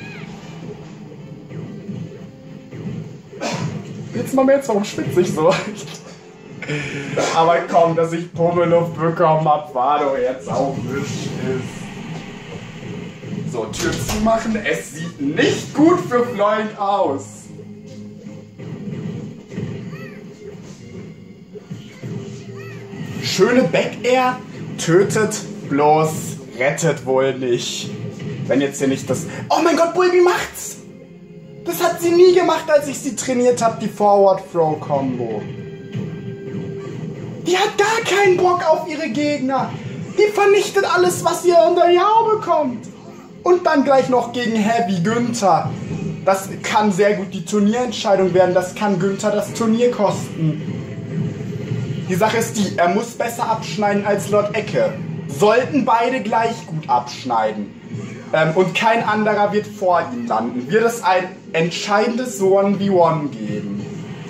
Jetzt mal im Ernst, warum schwitze ich so? Aber komm, dass ich Pummeluft bekommen hab, war doch jetzt auch nicht. So, Tür zumachen. Es sieht nicht gut für Floink aus. Schöne Back-Air, tötet bloß, rettet wohl nicht. Wenn jetzt hier nicht das... Oh mein Gott, Bulbi macht's! Das hat sie nie gemacht, als ich sie trainiert habe, die Forward-Throw-Combo. Die hat gar keinen Bock auf ihre Gegner. Die vernichtet alles, was ihr unter die Haube bekommt. Und dann gleich noch gegen Heavy Günther. Das kann sehr gut die Turnierentscheidung werden. Das kann Günther das Turnier kosten. Die Sache ist die, er muss besser abschneiden als Lord Ecke. Sollten beide gleich gut abschneiden. Und kein anderer wird vor ihm landen. Wird es ein entscheidendes 1v1 geben.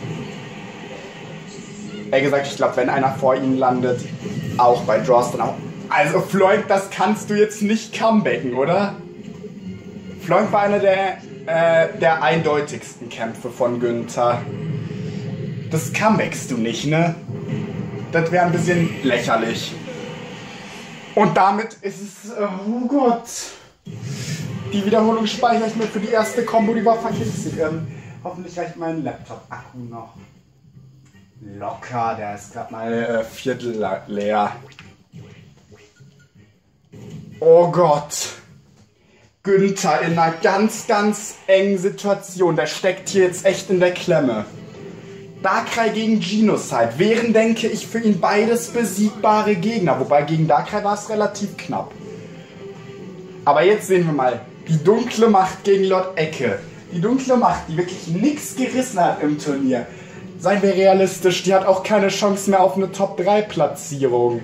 Ehrlich gesagt, ich glaube, wenn einer vor ihm landet, auch bei Draws dann auch. Also Floink, das kannst du jetzt nicht comebacken, oder? Floink war einer der eindeutigsten Kämpfe von Günther. Das comebackst du nicht, ne? Das wäre ein bisschen lächerlich. Und damit ist es... Oh Gott. Die Wiederholung speichere ich mir für die erste Combo, die war verkitzig. Hoffentlich reicht mein Laptop-Akku noch. Locker, der ist gerade mal Viertel leer. Oh Gott. Günther in einer ganz, ganz engen Situation. Der steckt hier jetzt echt in der Klemme. Darkrai gegen Genocide wären, denke ich, für ihn beides besiegbare Gegner. Wobei gegen Darkrai war es relativ knapp. Aber jetzt sehen wir mal. Die dunkle Macht gegen Lord Ecke. Die dunkle Macht, die wirklich nichts gerissen hat im Turnier. Seien wir realistisch, die hat auch keine Chance mehr auf eine Top-3-Platzierung.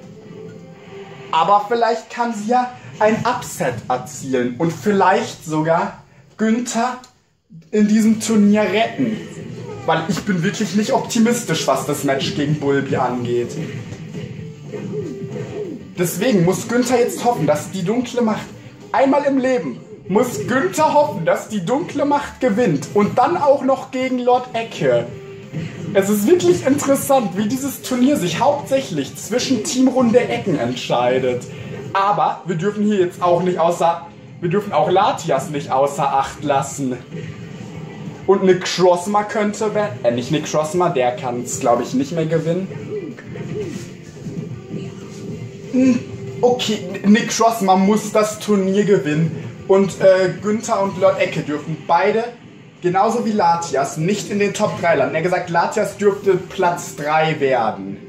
Aber vielleicht kann sie ja ein Upset erzielen und vielleicht sogar Günther in diesem Turnier retten. Weil ich bin wirklich nicht optimistisch, was das Match gegen Bulbi angeht. Deswegen muss Günther jetzt hoffen, dass die dunkle Macht, einmal im Leben, muss Günther hoffen, dass die dunkle Macht gewinnt. Und dann auch noch gegen Lord Ecke. Es ist wirklich interessant, wie dieses Turnier sich hauptsächlich zwischen Teamrunde Ecken entscheidet. Aber wir dürfen hier jetzt auch nicht wir dürfen auch Latias nicht außer Acht lassen. Und Nick Schrossmer könnte, nicht Nick Schrossmer, der kann es glaube ich nicht mehr gewinnen. Okay, Nick Schrossmer muss das Turnier gewinnen. Und Günther und Lord Ecke dürfen beide, genauso wie Latias, nicht in den Top 3 landen. Er hat gesagt, Latias dürfte Platz 3 werden.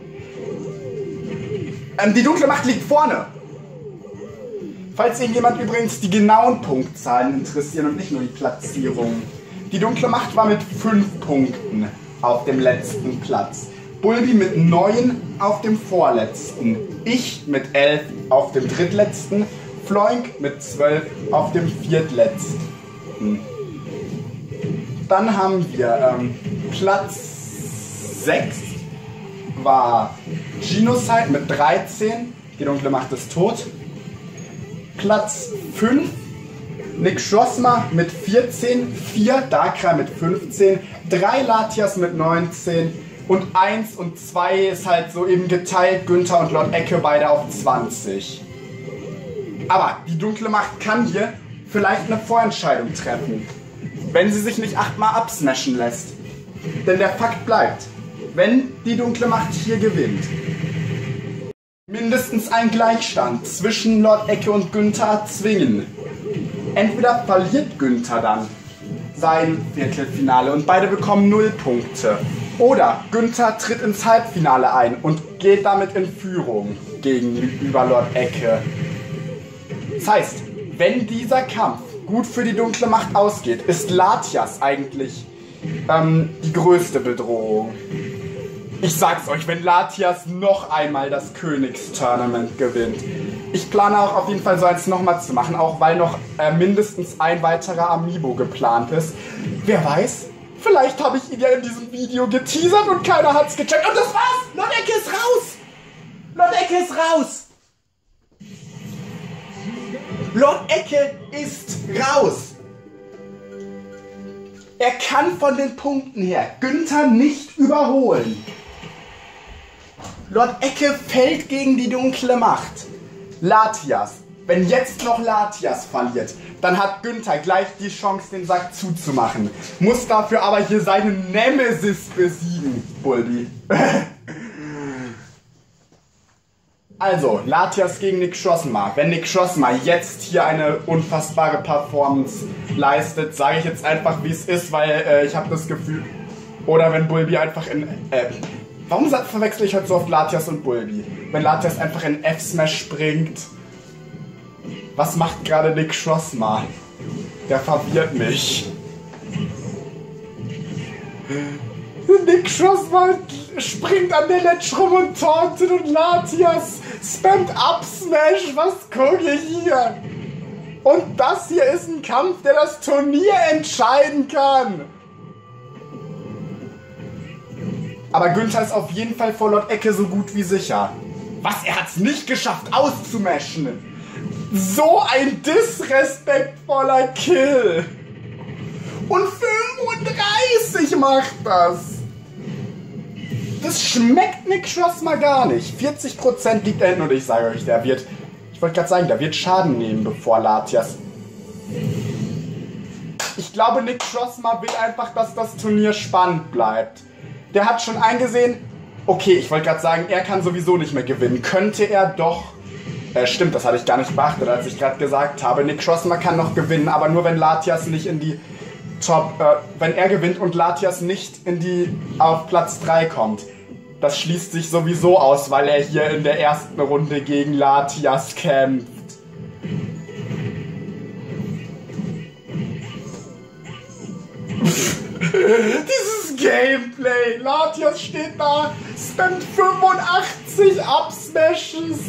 Die dunkle Macht liegt vorne. Falls irgendjemand übrigens die genauen Punktzahlen interessieren und nicht nur die Platzierung. Die dunkle Macht war mit 5 Punkten auf dem letzten Platz. Bulbi mit 9 auf dem vorletzten. Ich mit 11 auf dem drittletzten. Floink mit 12 auf dem viertletzten. Dann haben wir Platz 6 war Genocide mit 13. Die dunkle Macht ist tot. Platz 5 Nick Schrossmer mit 14, 4 Darkrai mit 15, 3 Latias mit 19 und 1 und 2 ist halt so eben geteilt, Günther und Lord Ecke beide auf 20. Aber die dunkle Macht kann hier vielleicht eine Vorentscheidung treffen, wenn sie sich nicht 8-mal absmashen lässt. Denn der Fakt bleibt, wenn die dunkle Macht hier gewinnt, mindestens ein Gleichstand zwischen Lord Ecke und Günther zwingen. Entweder verliert Günther dann sein Viertelfinale und beide bekommen 0 Punkte. Oder Günther tritt ins Halbfinale ein und geht damit in Führung gegenüber Lord Ecke. Das heißt, wenn dieser Kampf gut für die dunkle Macht ausgeht, ist Latias eigentlich die größte Bedrohung. Ich sag's euch, wenn Latias noch einmal das Königstournament gewinnt. Ich plane auch auf jeden Fall so eins nochmal zu machen, auch weil noch mindestens ein weiterer Amiibo geplant ist. Wer weiß, vielleicht habe ich ihn ja in diesem Video geteasert und keiner hat's gecheckt. Und das war's! Lord Ecke ist raus! Lord Ecke ist raus! Lord Ecke ist raus! Er kann von den Punkten her Günther nicht überholen. Lord Ecke fällt gegen die dunkle Macht. Latias. Wenn jetzt noch Latias verliert, dann hat Günther gleich die Chance, den Sack zuzumachen. Muss dafür aber hier seine Nemesis besiegen, Bulbi. Also, Latias gegen Nick Schrossmer. Wenn Nick Schrossmer jetzt hier eine unfassbare Performance leistet, sage ich jetzt einfach, wie es ist, weil ich habe das Gefühl... Oder wenn Bulbi einfach in... warum verwechsel ich heute so oft Latias und Bulbi? Wenn Latias einfach in F-Smash springt... Was macht gerade Nick Schrossmer? Der verwirrt mich. Nick Schrossmer springt an der Ledge rum und tauntet und Latias spammt Up Smash. Was gucke ich hier? Und das hier ist ein Kampf, der das Turnier entscheiden kann. Aber Günther ist auf jeden Fall vor Lord Ecke so gut wie sicher. Was? Er hat's nicht geschafft auszumashen. So ein disrespektvoller Kill. Und 35 macht das. Das schmeckt Nick Schrossmer gar nicht. 40% liegt da hinten und ich sage euch, der wird... Ich wollte gerade sagen, der wird Schaden nehmen, bevor Latias... Ich glaube, Nick Schrossmer will einfach, dass das Turnier spannend bleibt. Der hat schon eingesehen... Okay, ich wollte gerade sagen, er kann sowieso nicht mehr gewinnen. Könnte er doch... Stimmt, das hatte ich gar nicht beachtet, als ich gerade gesagt habe. Nick Schrossmer kann noch gewinnen, aber nur wenn Latias nicht in die Top... wenn er gewinnt und Latias nicht in die... auf Platz 3 kommt. Das schließt sich sowieso aus, weil er hier in der ersten Runde gegen Latias kämpft. Dieses Gameplay. Latias steht da, spammt 85 Up-Smashes.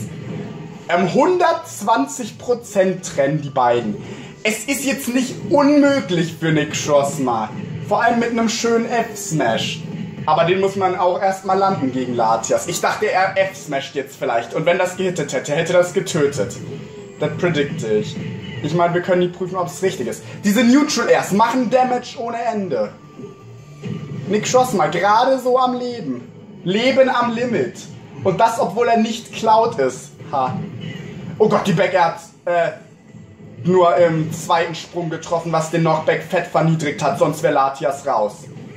120% trennen die beiden. Es ist jetzt nicht unmöglich für Nick Schrossmer. Vor allem mit einem schönen F-Smash. Aber den muss man auch erstmal landen gegen Latias. Ich dachte, er F-smasht jetzt vielleicht. Und wenn das gehittet hätte, hätte das getötet. Das predikte ich. Ich meine, wir können nie prüfen, ob es richtig ist. Diese Neutral Airs machen Damage ohne Ende. Nick schoss mal gerade so am Leben. Leben am Limit. Und das, obwohl er nicht Cloud ist. Ha. Oh Gott, die Back hat nur im zweiten Sprung getroffen, was den Knockback fett verniedrigt hat. Sonst wäre Latias raus.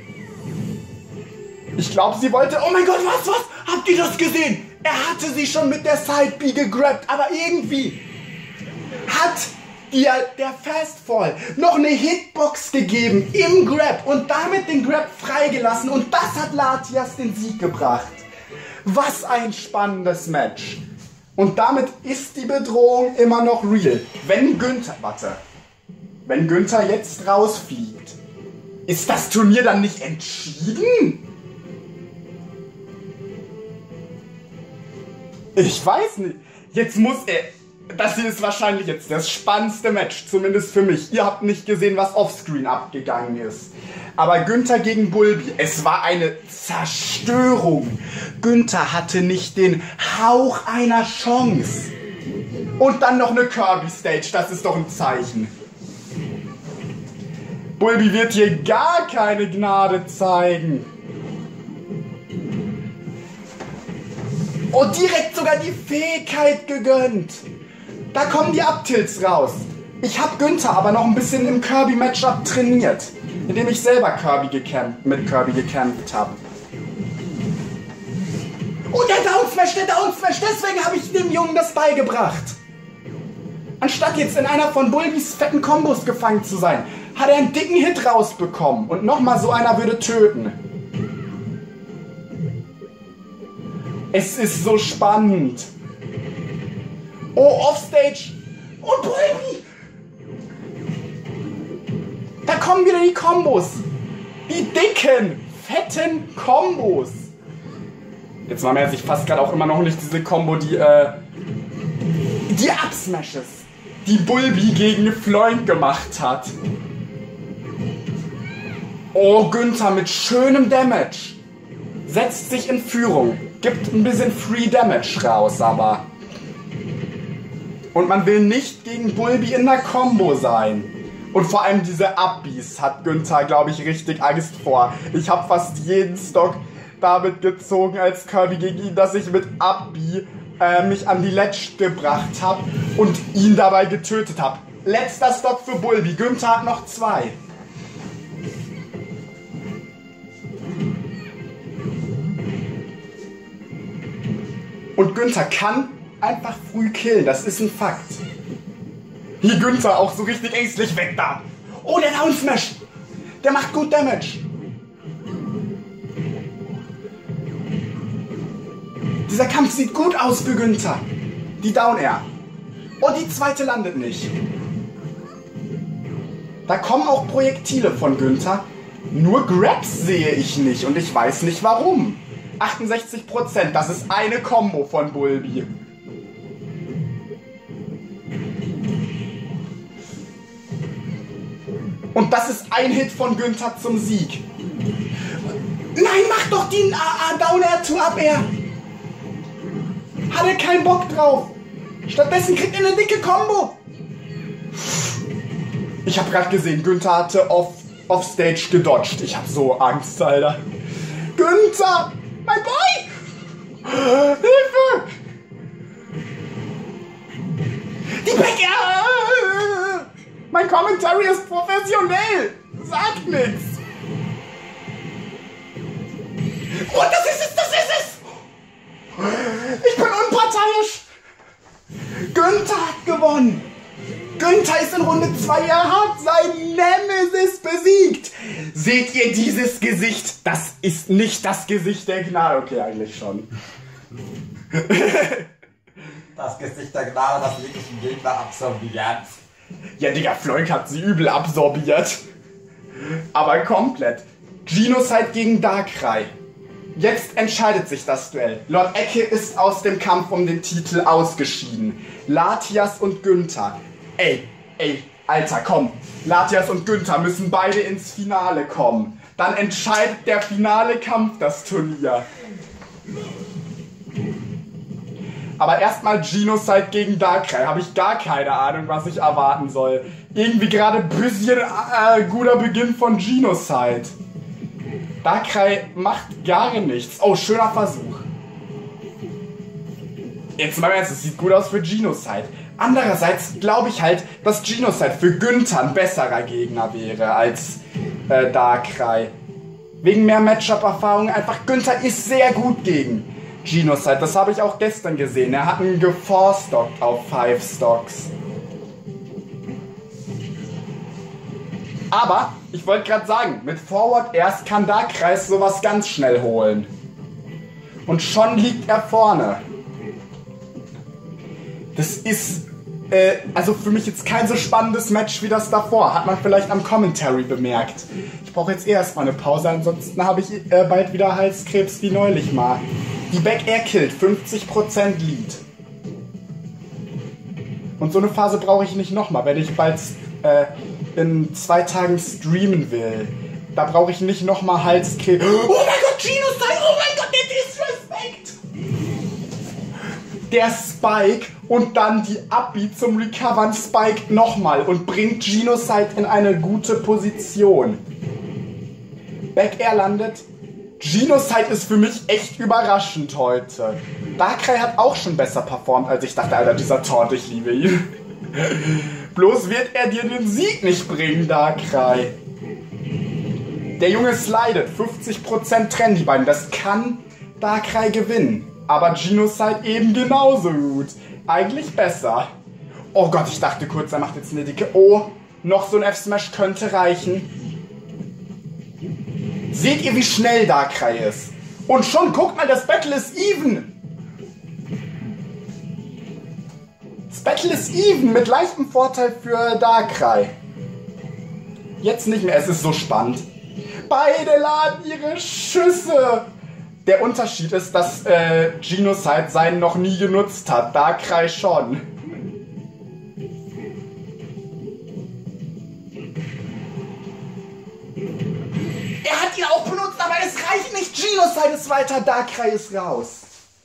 Ich glaube, sie wollte... Oh mein Gott, was? Habt ihr das gesehen? Er hatte sie schon mit der Side B gegrabt, aber irgendwie hat ihr der Fastfall noch eine Hitbox gegeben im Grab und damit den Grab freigelassen und das hat Latias den Sieg gebracht. Was ein spannendes Match. Und damit ist die Bedrohung immer noch real. Wenn Günther jetzt rausfliegt, ist das Turnier dann nicht entschieden? Ich weiß nicht. Jetzt muss er... Das hier ist wahrscheinlich jetzt das spannendste Match, zumindest für mich. Ihr habt nicht gesehen, was offscreen abgegangen ist. Aber Günther gegen Bulbi, es war eine Zerstörung. Günther hatte nicht den Hauch einer Chance. Und dann noch eine Kirby-Stage, das ist doch ein Zeichen. Bulbi wird hier gar keine Gnade zeigen. Oh, direkt sogar die Fähigkeit gegönnt. Da kommen die Up-Tilts raus. Ich habe Günther aber noch ein bisschen im Kirby-Matchup trainiert, indem ich selber mit Kirby gekämpft habe. Oh, der Down-Smash, deswegen habe ich dem Jungen das beigebracht. Anstatt jetzt in einer von Bulbis fetten Kombos gefangen zu sein, hat er einen dicken Hit rausbekommen und nochmal so einer würde töten. Es ist so spannend. Oh, Offstage. Und Bulbi. Da kommen wieder die Kombos. Die dicken, fetten Kombos. Jetzt war mir sich fast gerade auch immer noch nicht diese Kombo, die Up-Smashes, die Bulbi gegen Floyd gemacht hat. Oh, Günther mit schönem Damage. Setzt sich in Führung. Gibt ein bisschen Free Damage raus, aber... Und man will nicht gegen Bulbi in der Combo sein. Und vor allem diese Up-Bs hat Günther, glaube ich, richtig Angst vor. Ich habe fast jeden Stock damit gezogen als Kirby gegen ihn, dass ich mit Up-B mich an die Ledge gebracht habe und ihn dabei getötet habe. Letzter Stock für Bulbi. Günther hat noch 2. Und Günther kann einfach früh killen, das ist ein Fakt. Hier Günther auch so richtig ängstlich weg da. Oh, der Down Smash. Der macht gut Damage. Dieser Kampf sieht gut aus für Günther. Die Down Air. Oh, die zweite landet nicht. Da kommen auch Projektile von Günther. Nur Grabs sehe ich nicht und ich weiß nicht warum. 68%, das ist eine Combo von Bulbi. Und das ist ein Hit von Günther zum Sieg. Nein, mach doch den Down Air to Up Air. Hat er keinen Bock drauf. Stattdessen kriegt er eine dicke Combo. Ich habe gerade gesehen, Günther hatte Offstage gedodged. Ich habe so Angst, Alter. Günther! Mein Boy! Hilfe! Die Back-Air! Mein Commentary ist professionell! Sagt nichts! Und das ist es! Das ist es! Ich bin unparteiisch! Günther hat gewonnen! Günther ist in Runde 2, er hat seinen Nemesis besiegt! Seht ihr dieses Gesicht? Das ist nicht das Gesicht der Gnade. Okay, eigentlich schon. Das Gesicht der Gnade, das wirklich einen Gegner absorbiert. Ja, Digga, Floyd hat sie übel absorbiert. Aber komplett. Genocide gegen Darkrai. Jetzt entscheidet sich das Duell. Lord Ecke ist aus dem Kampf um den Titel ausgeschieden. Latias und Günther. Ey, Alter, komm. Latias und Günther müssen beide ins Finale kommen. dann entscheidet der finale Kampf das Turnier. Aber erstmal Genocide gegen Darkrai. Habe ich gar keine Ahnung, was ich erwarten soll. Irgendwie gerade ein bisschen guter Beginn von Genocide. Darkrai macht gar nichts. Oh, schöner Versuch. Jetzt mal ernst, es sieht gut aus für Genocide. Andererseits glaube ich halt, dass Genocide für Günther ein besserer Gegner wäre als Darkrai. Wegen mehr Matchup-Erfahrung einfach. Günther ist sehr gut gegen Genocide. Das habe ich auch gestern gesehen. Er hat einen geforstockt auf 5 Stocks. Aber, ich wollte gerade sagen, mit Forward erst kann Darkrai sowas ganz schnell holen. Und schon liegt er vorne. Das ist, also für mich jetzt kein so spannendes Match wie das davor. Hat man vielleicht am Commentary bemerkt. Ich brauche jetzt erstmal eine Pause, ansonsten habe ich bald wieder Halskrebs wie neulich mal. Die Back Air killt, 50% Lead. Und so eine Phase brauche ich nicht nochmal, wenn ich bald in 2 Tagen streamen will. Da brauche ich nicht nochmal Halskrebs. Oh mein Gott, Genocide! Oh mein Gott, der Disrespect! Der Spike und dann die Up-B zum Recovern Spike nochmal und bringt Genocide in eine gute Position. Back Air landet. Genocide ist für mich echt überraschend heute. Darkrai hat auch schon besser performt, als ich dachte. Alter, dieser Taunt, ich liebe ihn. Bloß wird er dir den Sieg nicht bringen, Darkrai. Der Junge slidet. 50% trennen die beiden. Das kann Darkrai gewinnen. Aber Genocide eben genauso gut. Eigentlich besser. Oh Gott, ich dachte kurz, er macht jetzt eine dicke... Oh, noch so ein F-Smash könnte reichen. Seht ihr, wie schnell Darkrai ist? Und schon, guckt mal, das Battle ist even. Das Battle ist even, mit leichtem Vorteil für Darkrai. Jetzt nicht mehr, es ist so spannend. Beide laden ihre Schüsse. Der Unterschied ist, dass Genocide seinen noch nie genutzt hat. Darkrai schon. Er hat ihn auch benutzt, aber es reicht nicht. Genocide ist weiter, Darkrai ist raus.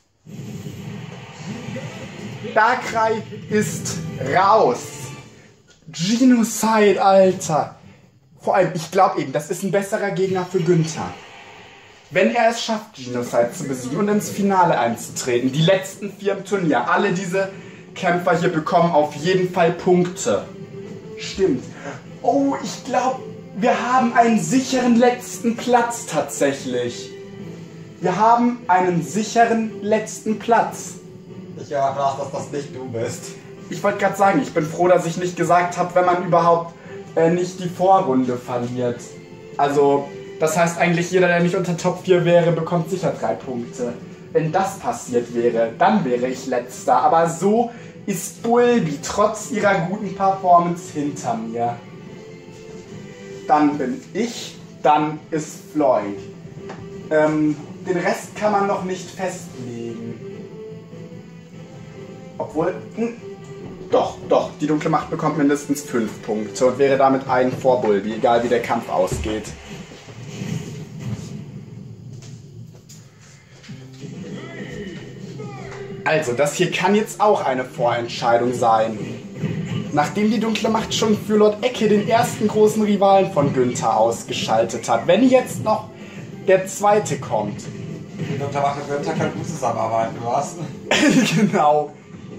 Darkrai ist raus. Genocide, Alter. Vor allem, ich glaube eben, das ist ein besserer Gegner für Günther. Wenn er es schafft, Genocide zu besiegen und ins Finale einzutreten, die letzten 4 im Turnier, alle diese Kämpfer hier bekommen auf jeden Fall Punkte. Stimmt. Oh, ich glaube, wir haben einen sicheren letzten Platz tatsächlich. Wir haben einen sicheren letzten Platz. Ich höre raus, dass das nicht du bist. Ich wollte gerade sagen, ich bin froh, dass ich nicht gesagt habe, wenn man überhaupt nicht die Vorrunde verliert. Also, das heißt eigentlich, jeder, der nicht unter Top 4 wäre, bekommt sicher 3 Punkte. Wenn das passiert wäre, dann wäre ich Letzter. Aber so ist Bulbi trotz ihrer guten Performance hinter mir. Dann bin ich, dann ist Floyd. Den Rest kann man noch nicht festlegen. Obwohl, doch, die dunkle Macht bekommt mindestens 5 Punkte und wäre damit ein vor Bulbi, egal wie der Kampf ausgeht. Also, das hier kann jetzt auch eine Vorentscheidung sein. Nachdem die dunkle Macht schon für Lord Ecke den ersten großen Rivalen von Günther ausgeschaltet hat. Wenn jetzt noch der zweite kommt. Die dunkle Macht und Günther können gut zusammenarbeiten, was? Genau.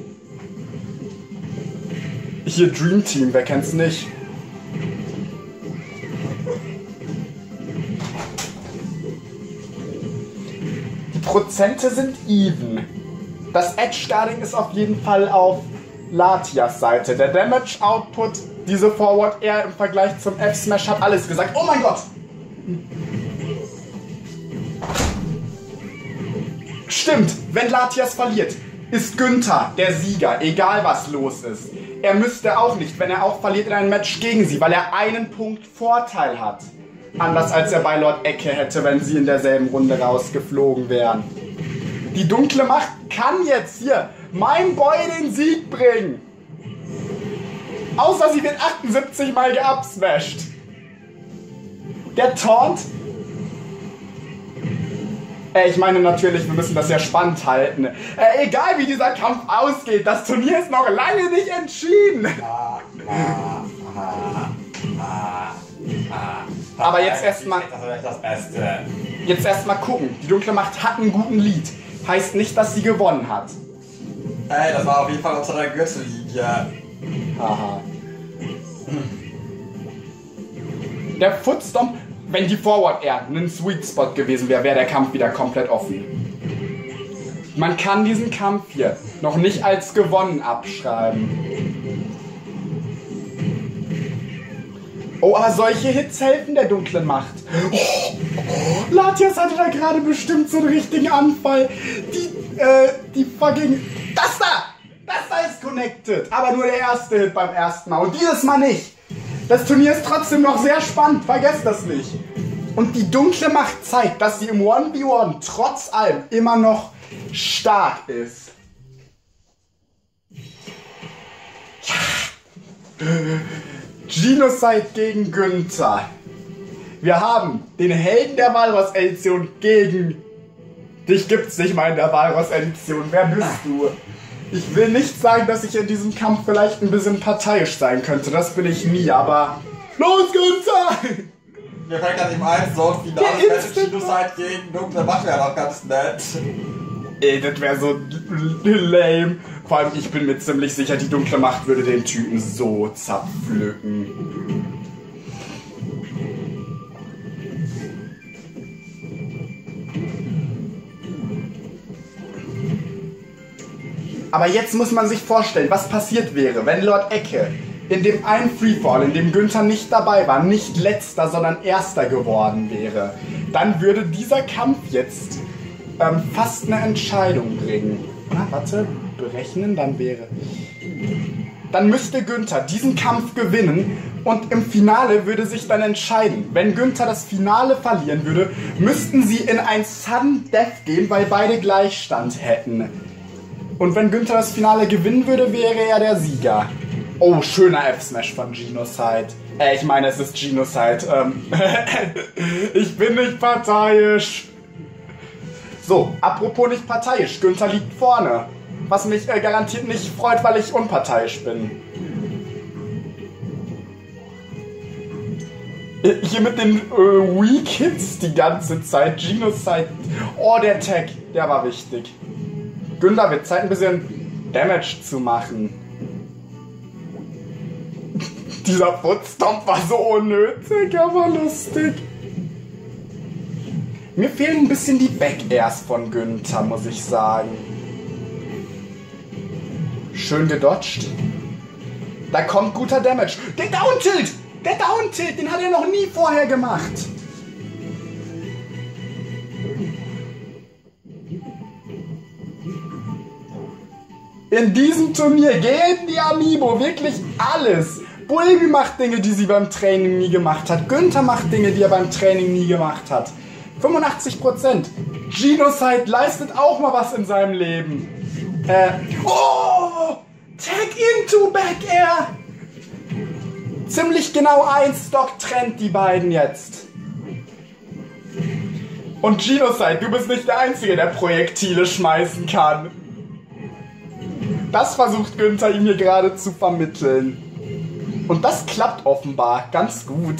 Hier Dream Team, wer kennt's nicht? Die Prozente sind even. Das Edge Guarding ist auf jeden Fall auf Latias Seite. Der Damage Output, diese Forward Air im Vergleich zum F-Smash hat alles gesagt. Oh mein Gott! Stimmt, wenn Latias verliert, ist Günther der Sieger, egal was los ist. Er müsste auch nicht, wenn er auch verliert, in einem Match gegen sie, weil er einen Punkt Vorteil hat. Anders als er bei Lord Ecke hätte, wenn sie in derselben Runde rausgeflogen wären. Die dunkle Macht kann jetzt hier mein Boy den Sieg bringen. Außer sie wird 78 Mal geupsmashed. Der Taunt Ich meine natürlich, wir müssen das ja spannend halten. Egal wie dieser Kampf ausgeht, das Turnier ist noch lange nicht entschieden. Aber jetzt erstmal. Das Beste. Jetzt erstmal gucken. Die dunkle Macht hat einen guten Lead. Heißt nicht, dass sie gewonnen hat. Ey, das war auf jeden Fall unter der Gürtellinie. Haha. Der Footstomp, wenn die Forward Air ein Sweet Spot gewesen wäre, wäre der Kampf wieder komplett offen. Man kann diesen Kampf hier noch nicht als gewonnen abschreiben. Oh, aber solche Hits helfen der dunklen Macht. Latias hatte da gerade bestimmt so einen richtigen Anfall. Die fucking... Das da ist connected. Aber nur der erste Hit beim ersten Mal. Und dieses Mal nicht. Das Turnier ist trotzdem noch sehr spannend. Vergesst das nicht. Und die dunkle Macht zeigt, dass sie im 1v1 trotz allem immer noch stark ist. Ja. Genocide gegen Günther. Wir haben den Helden der Walross-Edition gegen... Dich gibt's nicht mal in der Walross-Edition. Wer bist du? Ich will nicht sagen, dass ich in diesem Kampf vielleicht ein bisschen parteiisch sein könnte. Das bin ich nie, aber... Los, Günther! Mir fällt gerade eben ein, so ein finales Genocide gegen dunkle Macht wäre doch ganz nett. Ey, das wäre so lame. Vor allem, ich bin mir ziemlich sicher, die dunkle Macht würde den Typen so zerpflücken. Aber jetzt muss man sich vorstellen, was passiert wäre, wenn Lord Ecke in dem einen Freefall, in dem Günther nicht dabei war, nicht letzter, sondern erster geworden wäre. Dann würde dieser Kampf jetzt fast eine Entscheidung bringen. Na, warte, berechnen, dann müsste Günther diesen Kampf gewinnen und im Finale würde sich dann entscheiden. Wenn Günther das Finale verlieren würde, müssten sie in ein Sudden Death gehen, weil beide Gleichstand hätten. Und wenn Günther das Finale gewinnen würde, wäre er der Sieger. Oh, schöner F-Smash von Genocide. Ich meine, es ist Genocide. Ich bin nicht parteiisch. So, apropos nicht parteiisch. Günther liegt vorne. Was mich garantiert nicht freut, weil ich unparteiisch bin. Hier mit den Weak Hits die ganze Zeit. Genocide. Oh, der Tag. Der war wichtig. Günther wird Zeit, ein bisschen Damage zu machen. Dieser Footstomp war so unnötig, aber lustig. Mir fehlen ein bisschen die Back-Airs von Günther, muss ich sagen. Schön gedodged. Da kommt guter Damage. Der Down-Tilt! Der Down-Tilt, den hat er noch nie vorher gemacht. In diesem Turnier geben die Amiibo wirklich alles. Bulbi macht Dinge, die sie beim Training nie gemacht hat. Günther macht Dinge, die er beim Training nie gemacht hat. 85%. Genocide leistet auch mal was in seinem Leben. Oh! Tag into Back Air! Ziemlich genau ein Stock trennt die beiden jetzt. Und Genocide, du bist nicht der Einzige, der Projektile schmeißen kann. Das versucht Günther ihm hier gerade zu vermitteln. Und das klappt offenbar ganz gut.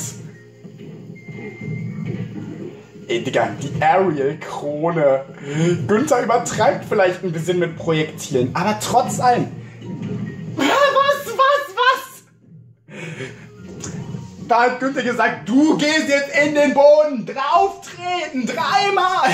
Ey, Digga, die Ariel-Krone. Günther übertreibt vielleicht ein bisschen mit Projektilen, aber trotz allem. Was? Da hat Günther gesagt, du gehst jetzt in den Boden, drauftreten, 3-mal.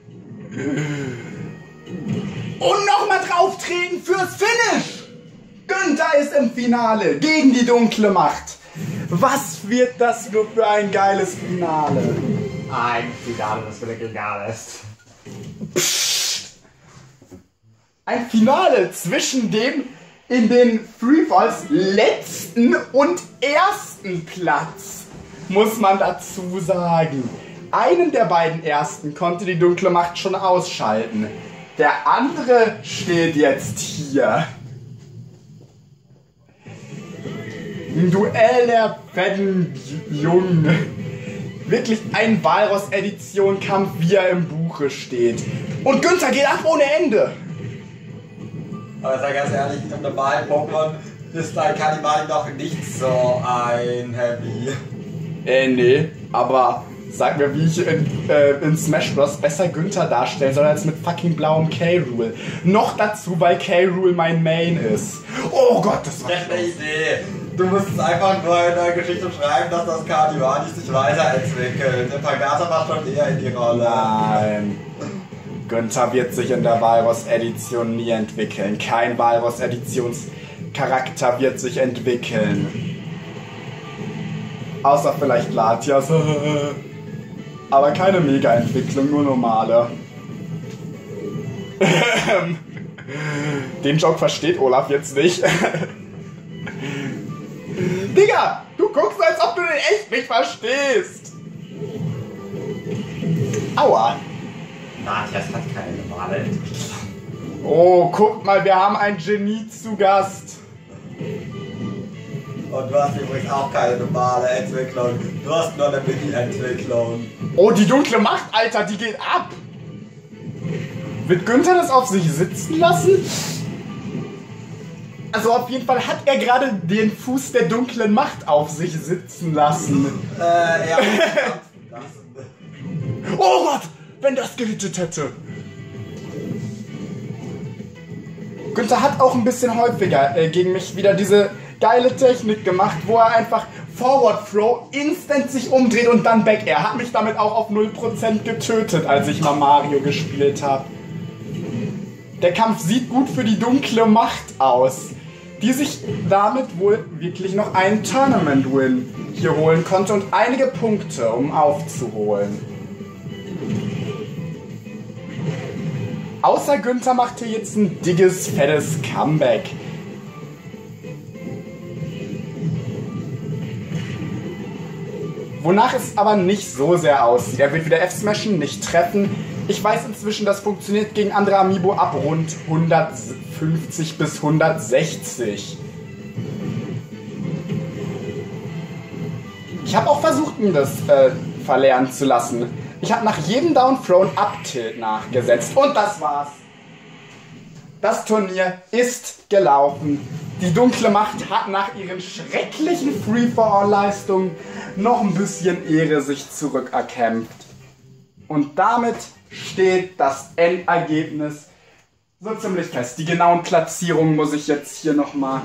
Und nochmal drauftreten fürs Finish. Günther ist im Finale gegen die dunkle Macht. Was wird das nur für ein geiles Finale? Ein Finale, das wirklich egal ist. Psst. Ein Finale zwischen dem in den Freefalls letzten und ersten Platz, muss man dazu sagen. Einen der beiden ersten konnte die dunkle Macht schon ausschalten. Der andere steht jetzt hier. Ein Duell der fetten Jungen. Wirklich ein Walross-Edition-Kampf, wie er im Buch Buche steht. Und Günther geht ab ohne Ende. Aber sei ganz ehrlich, im normalen Pokémon ist ein Kannibal doch nicht so ein Heavy. Nee, aber sag mir, wie ich in Smash Bros. Besser Günther darstellen soll als mit fucking blauem K-Rool. Noch dazu, weil K-Rool mein Main ist. Oh Gott, das war schlechte Idee. Du musst es einfach nur in der Geschichte schreiben, dass das Carnivani sich weiterentwickelt. Der Pagata macht schon eher in die Rolle. Nein. Günther wird sich in der Walross-Edition nie entwickeln. Kein Walross-Editionscharakter wird sich entwickeln. Außer vielleicht Latias. Aber keine Mega-Entwicklung, nur normale. Den Joke versteht Olaf jetzt nicht. Digga, du guckst, als ob du den echt nicht verstehst. Aua. Latias hat keine normale Entwicklung. Oh, guck mal, wir haben ein Genie zu Gast. Und du hast übrigens auch keine normale Entwicklung. Du hast nur eine Mini-Entwicklung. Oh, die dunkle Macht, Alter, die geht ab. Wird Günther das auf sich sitzen lassen? Also auf jeden Fall hat er gerade den Fuß der dunklen Macht auf sich sitzen lassen. Ja. Oh Gott, wenn das gehittet hätte. Günther hat auch ein bisschen häufiger gegen mich wieder diese geile Technik gemacht, wo er einfach Forward Throw instant sich umdreht und dann Back Air. Hat mich damit auch auf 0% getötet, als ich mal Mario gespielt habe. Der Kampf sieht gut für die dunkle Macht aus, die sich damit wohl wirklich noch einen Tournament-Win hier holen konnte und einige Punkte, um aufzuholen. Außer Günther macht hier jetzt ein dickes, fettes Comeback. Wonach es aber nicht so sehr aussieht. Er wird wieder F-Smashen, nicht treffen. Ich weiß inzwischen, das funktioniert gegen andere Amiibo ab rund 150 bis 160. Ich habe auch versucht, ihm das verlernen zu lassen. Ich habe nach jedem Down-Throw ein Up-Tilt nachgesetzt. Und das war's. Das Turnier ist gelaufen. Die dunkle Macht hat nach ihren schrecklichen Free-for-All-Leistungen noch ein bisschen Ehre sich zurückerkämpft. Und damit steht das Endergebnis so ziemlich fest. Die genauen Platzierungen muss ich jetzt hier nochmal...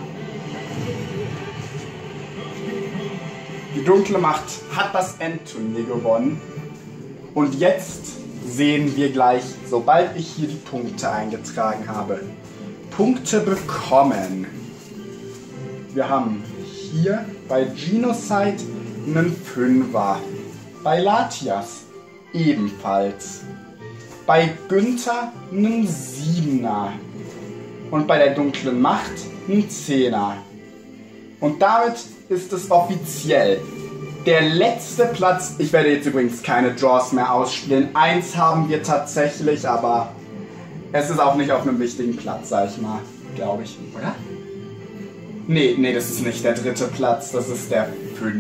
Die dunkle Macht hat das Endturnier gewonnen. Und jetzt sehen wir gleich, sobald ich hier die Punkte eingetragen habe, Punkte bekommen. Wir haben hier bei Genocide einen 5er, bei Latias ebenfalls, bei Günther einen 7er und bei der dunklen Macht einen 10er. Und damit ist es offiziell. Der letzte Platz, ich werde jetzt übrigens keine Draws mehr ausspielen. 1 haben wir tatsächlich, aber es ist auch nicht auf einem wichtigen Platz, sag ich mal, glaube ich, oder? Nee, das ist nicht der 3. Platz, das ist der 5.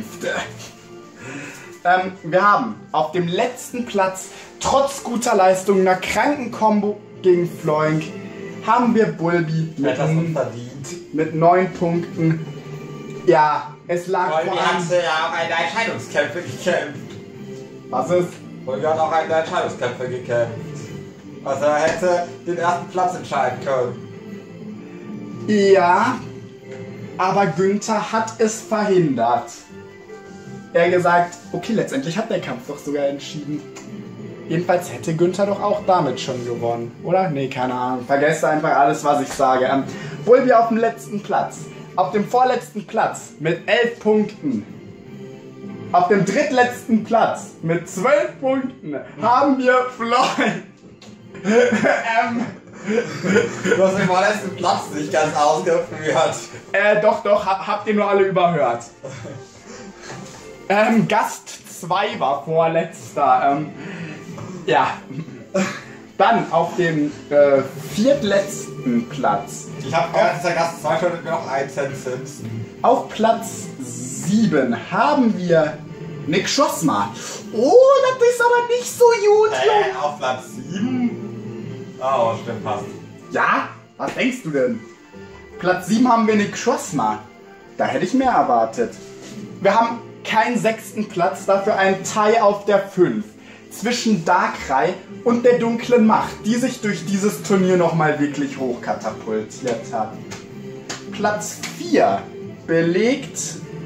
Wir haben auf dem letzten Platz, trotz guter Leistung, einer kranken Combo gegen Floink, haben wir Bulbi mit 9 Punkten. Ja, es lag vor allem... Bulbi hat ja auch eine Entscheidungskämpfe gekämpft. Was ist? Bulbi hat auch eine Entscheidungskämpfe gekämpft. Also er hätte den ersten Platz entscheiden können. Ja, aber Günther hat es verhindert. Er hat gesagt, okay, letztendlich hat der Kampf doch sogar entschieden. Jedenfalls hätte Günther doch auch damit schon gewonnen, oder? Nee, keine Ahnung. Vergesst einfach alles, was ich sage. Bulbi auf dem letzten Platz. Auf dem vorletzten Platz mit 11 Punkten. Auf dem drittletzten Platz mit 12 Punkten haben wir Floyd. Du hast den vorletzten Platz nicht ganz ausgeführt. Doch, habt ihr nur alle überhört. Gast 2 war vorletzter. Ja. Dann auf dem viertletzten Platz. Ich habe gehört, dass der Gast 2 schuldet mir noch 1 Cent Simpson. Auf Platz 7 haben wir Nick Schossma. Oh, das ist aber nicht so gut, Junge. Auf Platz 7? Oh, stimmt, passt. Ja? Was denkst du denn? Platz 7 haben wir Nick Schossma. Da hätte ich mehr erwartet. Wir haben keinen 6. Platz, dafür ein Tie auf der 5. Zwischen Darkrai und der dunklen Macht, die sich durch dieses Turnier nochmal wirklich hochkatapultiert hat. Platz 4 belegt...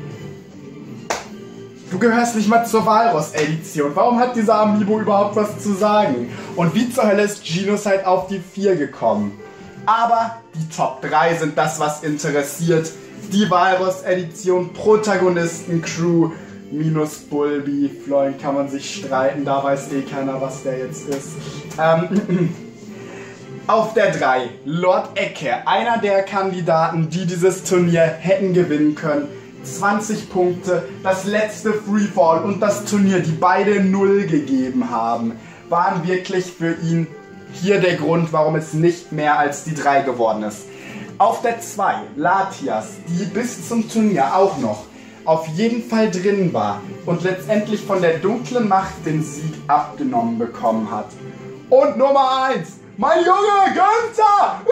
Du gehörst nicht mal zur Walross-Edition. Warum hat dieser Amiibo überhaupt was zu sagen? Und wie zur Hölle ist Genocide auf die 4 gekommen? Aber die Top 3 sind das, was interessiert. Die Walross-Edition, Protagonisten-Crew, minus Bulbi. Floyd kann man sich streiten, da weiß eh keiner, was der jetzt ist. Auf der 3, Lord Ecke, einer der Kandidaten, die dieses Turnier hätten gewinnen können. 20 Punkte, das letzte Freefall und das Turnier, die beide 0 gegeben haben, waren wirklich für ihn hier der Grund, warum es nicht mehr als die 3 geworden ist. Auf der 2, Latias, die bis zum Turnier auch noch auf jeden Fall drin war und letztendlich von der dunklen Macht den Sieg abgenommen bekommen hat. Und Nummer 1, mein Junge Günther!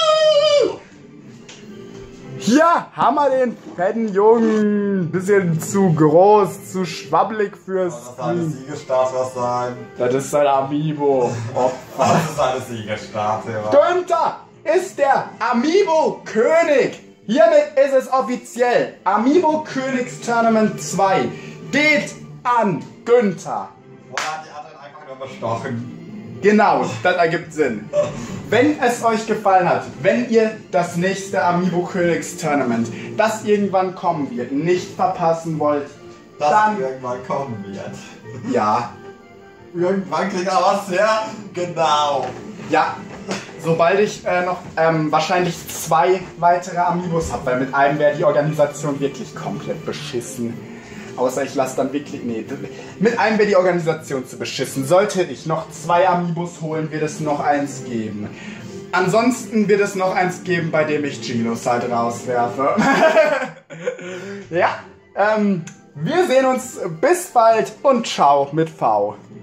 Hier haben wir den fetten Jungen. Bisschen zu groß, zu schwabbelig fürs Das soll eine Siegesstatue sein. Das ist sein Amiibo. Das ist eine Siegesstatue. Günther ist der Amiibo-König. Hiermit ist es offiziell. Amiibo-Königs-Tournament 2 geht an Günther. Oder hat die anderen einfach nur bestochen? Genau, das ergibt Sinn. Wenn es euch gefallen hat, wenn ihr das nächste Amiibo Königs Tournament, das irgendwann kommen wird, nicht verpassen wollt, Das dann irgendwann kommen wird. ja, Irgendwann klingt aber sehr genau. ja, sobald ich noch wahrscheinlich 2 weitere Amiibos habe, weil mit einem wäre die Organisation wirklich komplett beschissen. Außer ich lasse dann wirklich... Nee, mit einem wäre die Organisation zu beschissen. Sollte ich noch 2 Amiibos holen, wird es noch eins geben. Ansonsten wird es noch eins geben, bei dem ich Genocide rauswerfe. Ja, wir sehen uns. Bis bald und ciao mit V.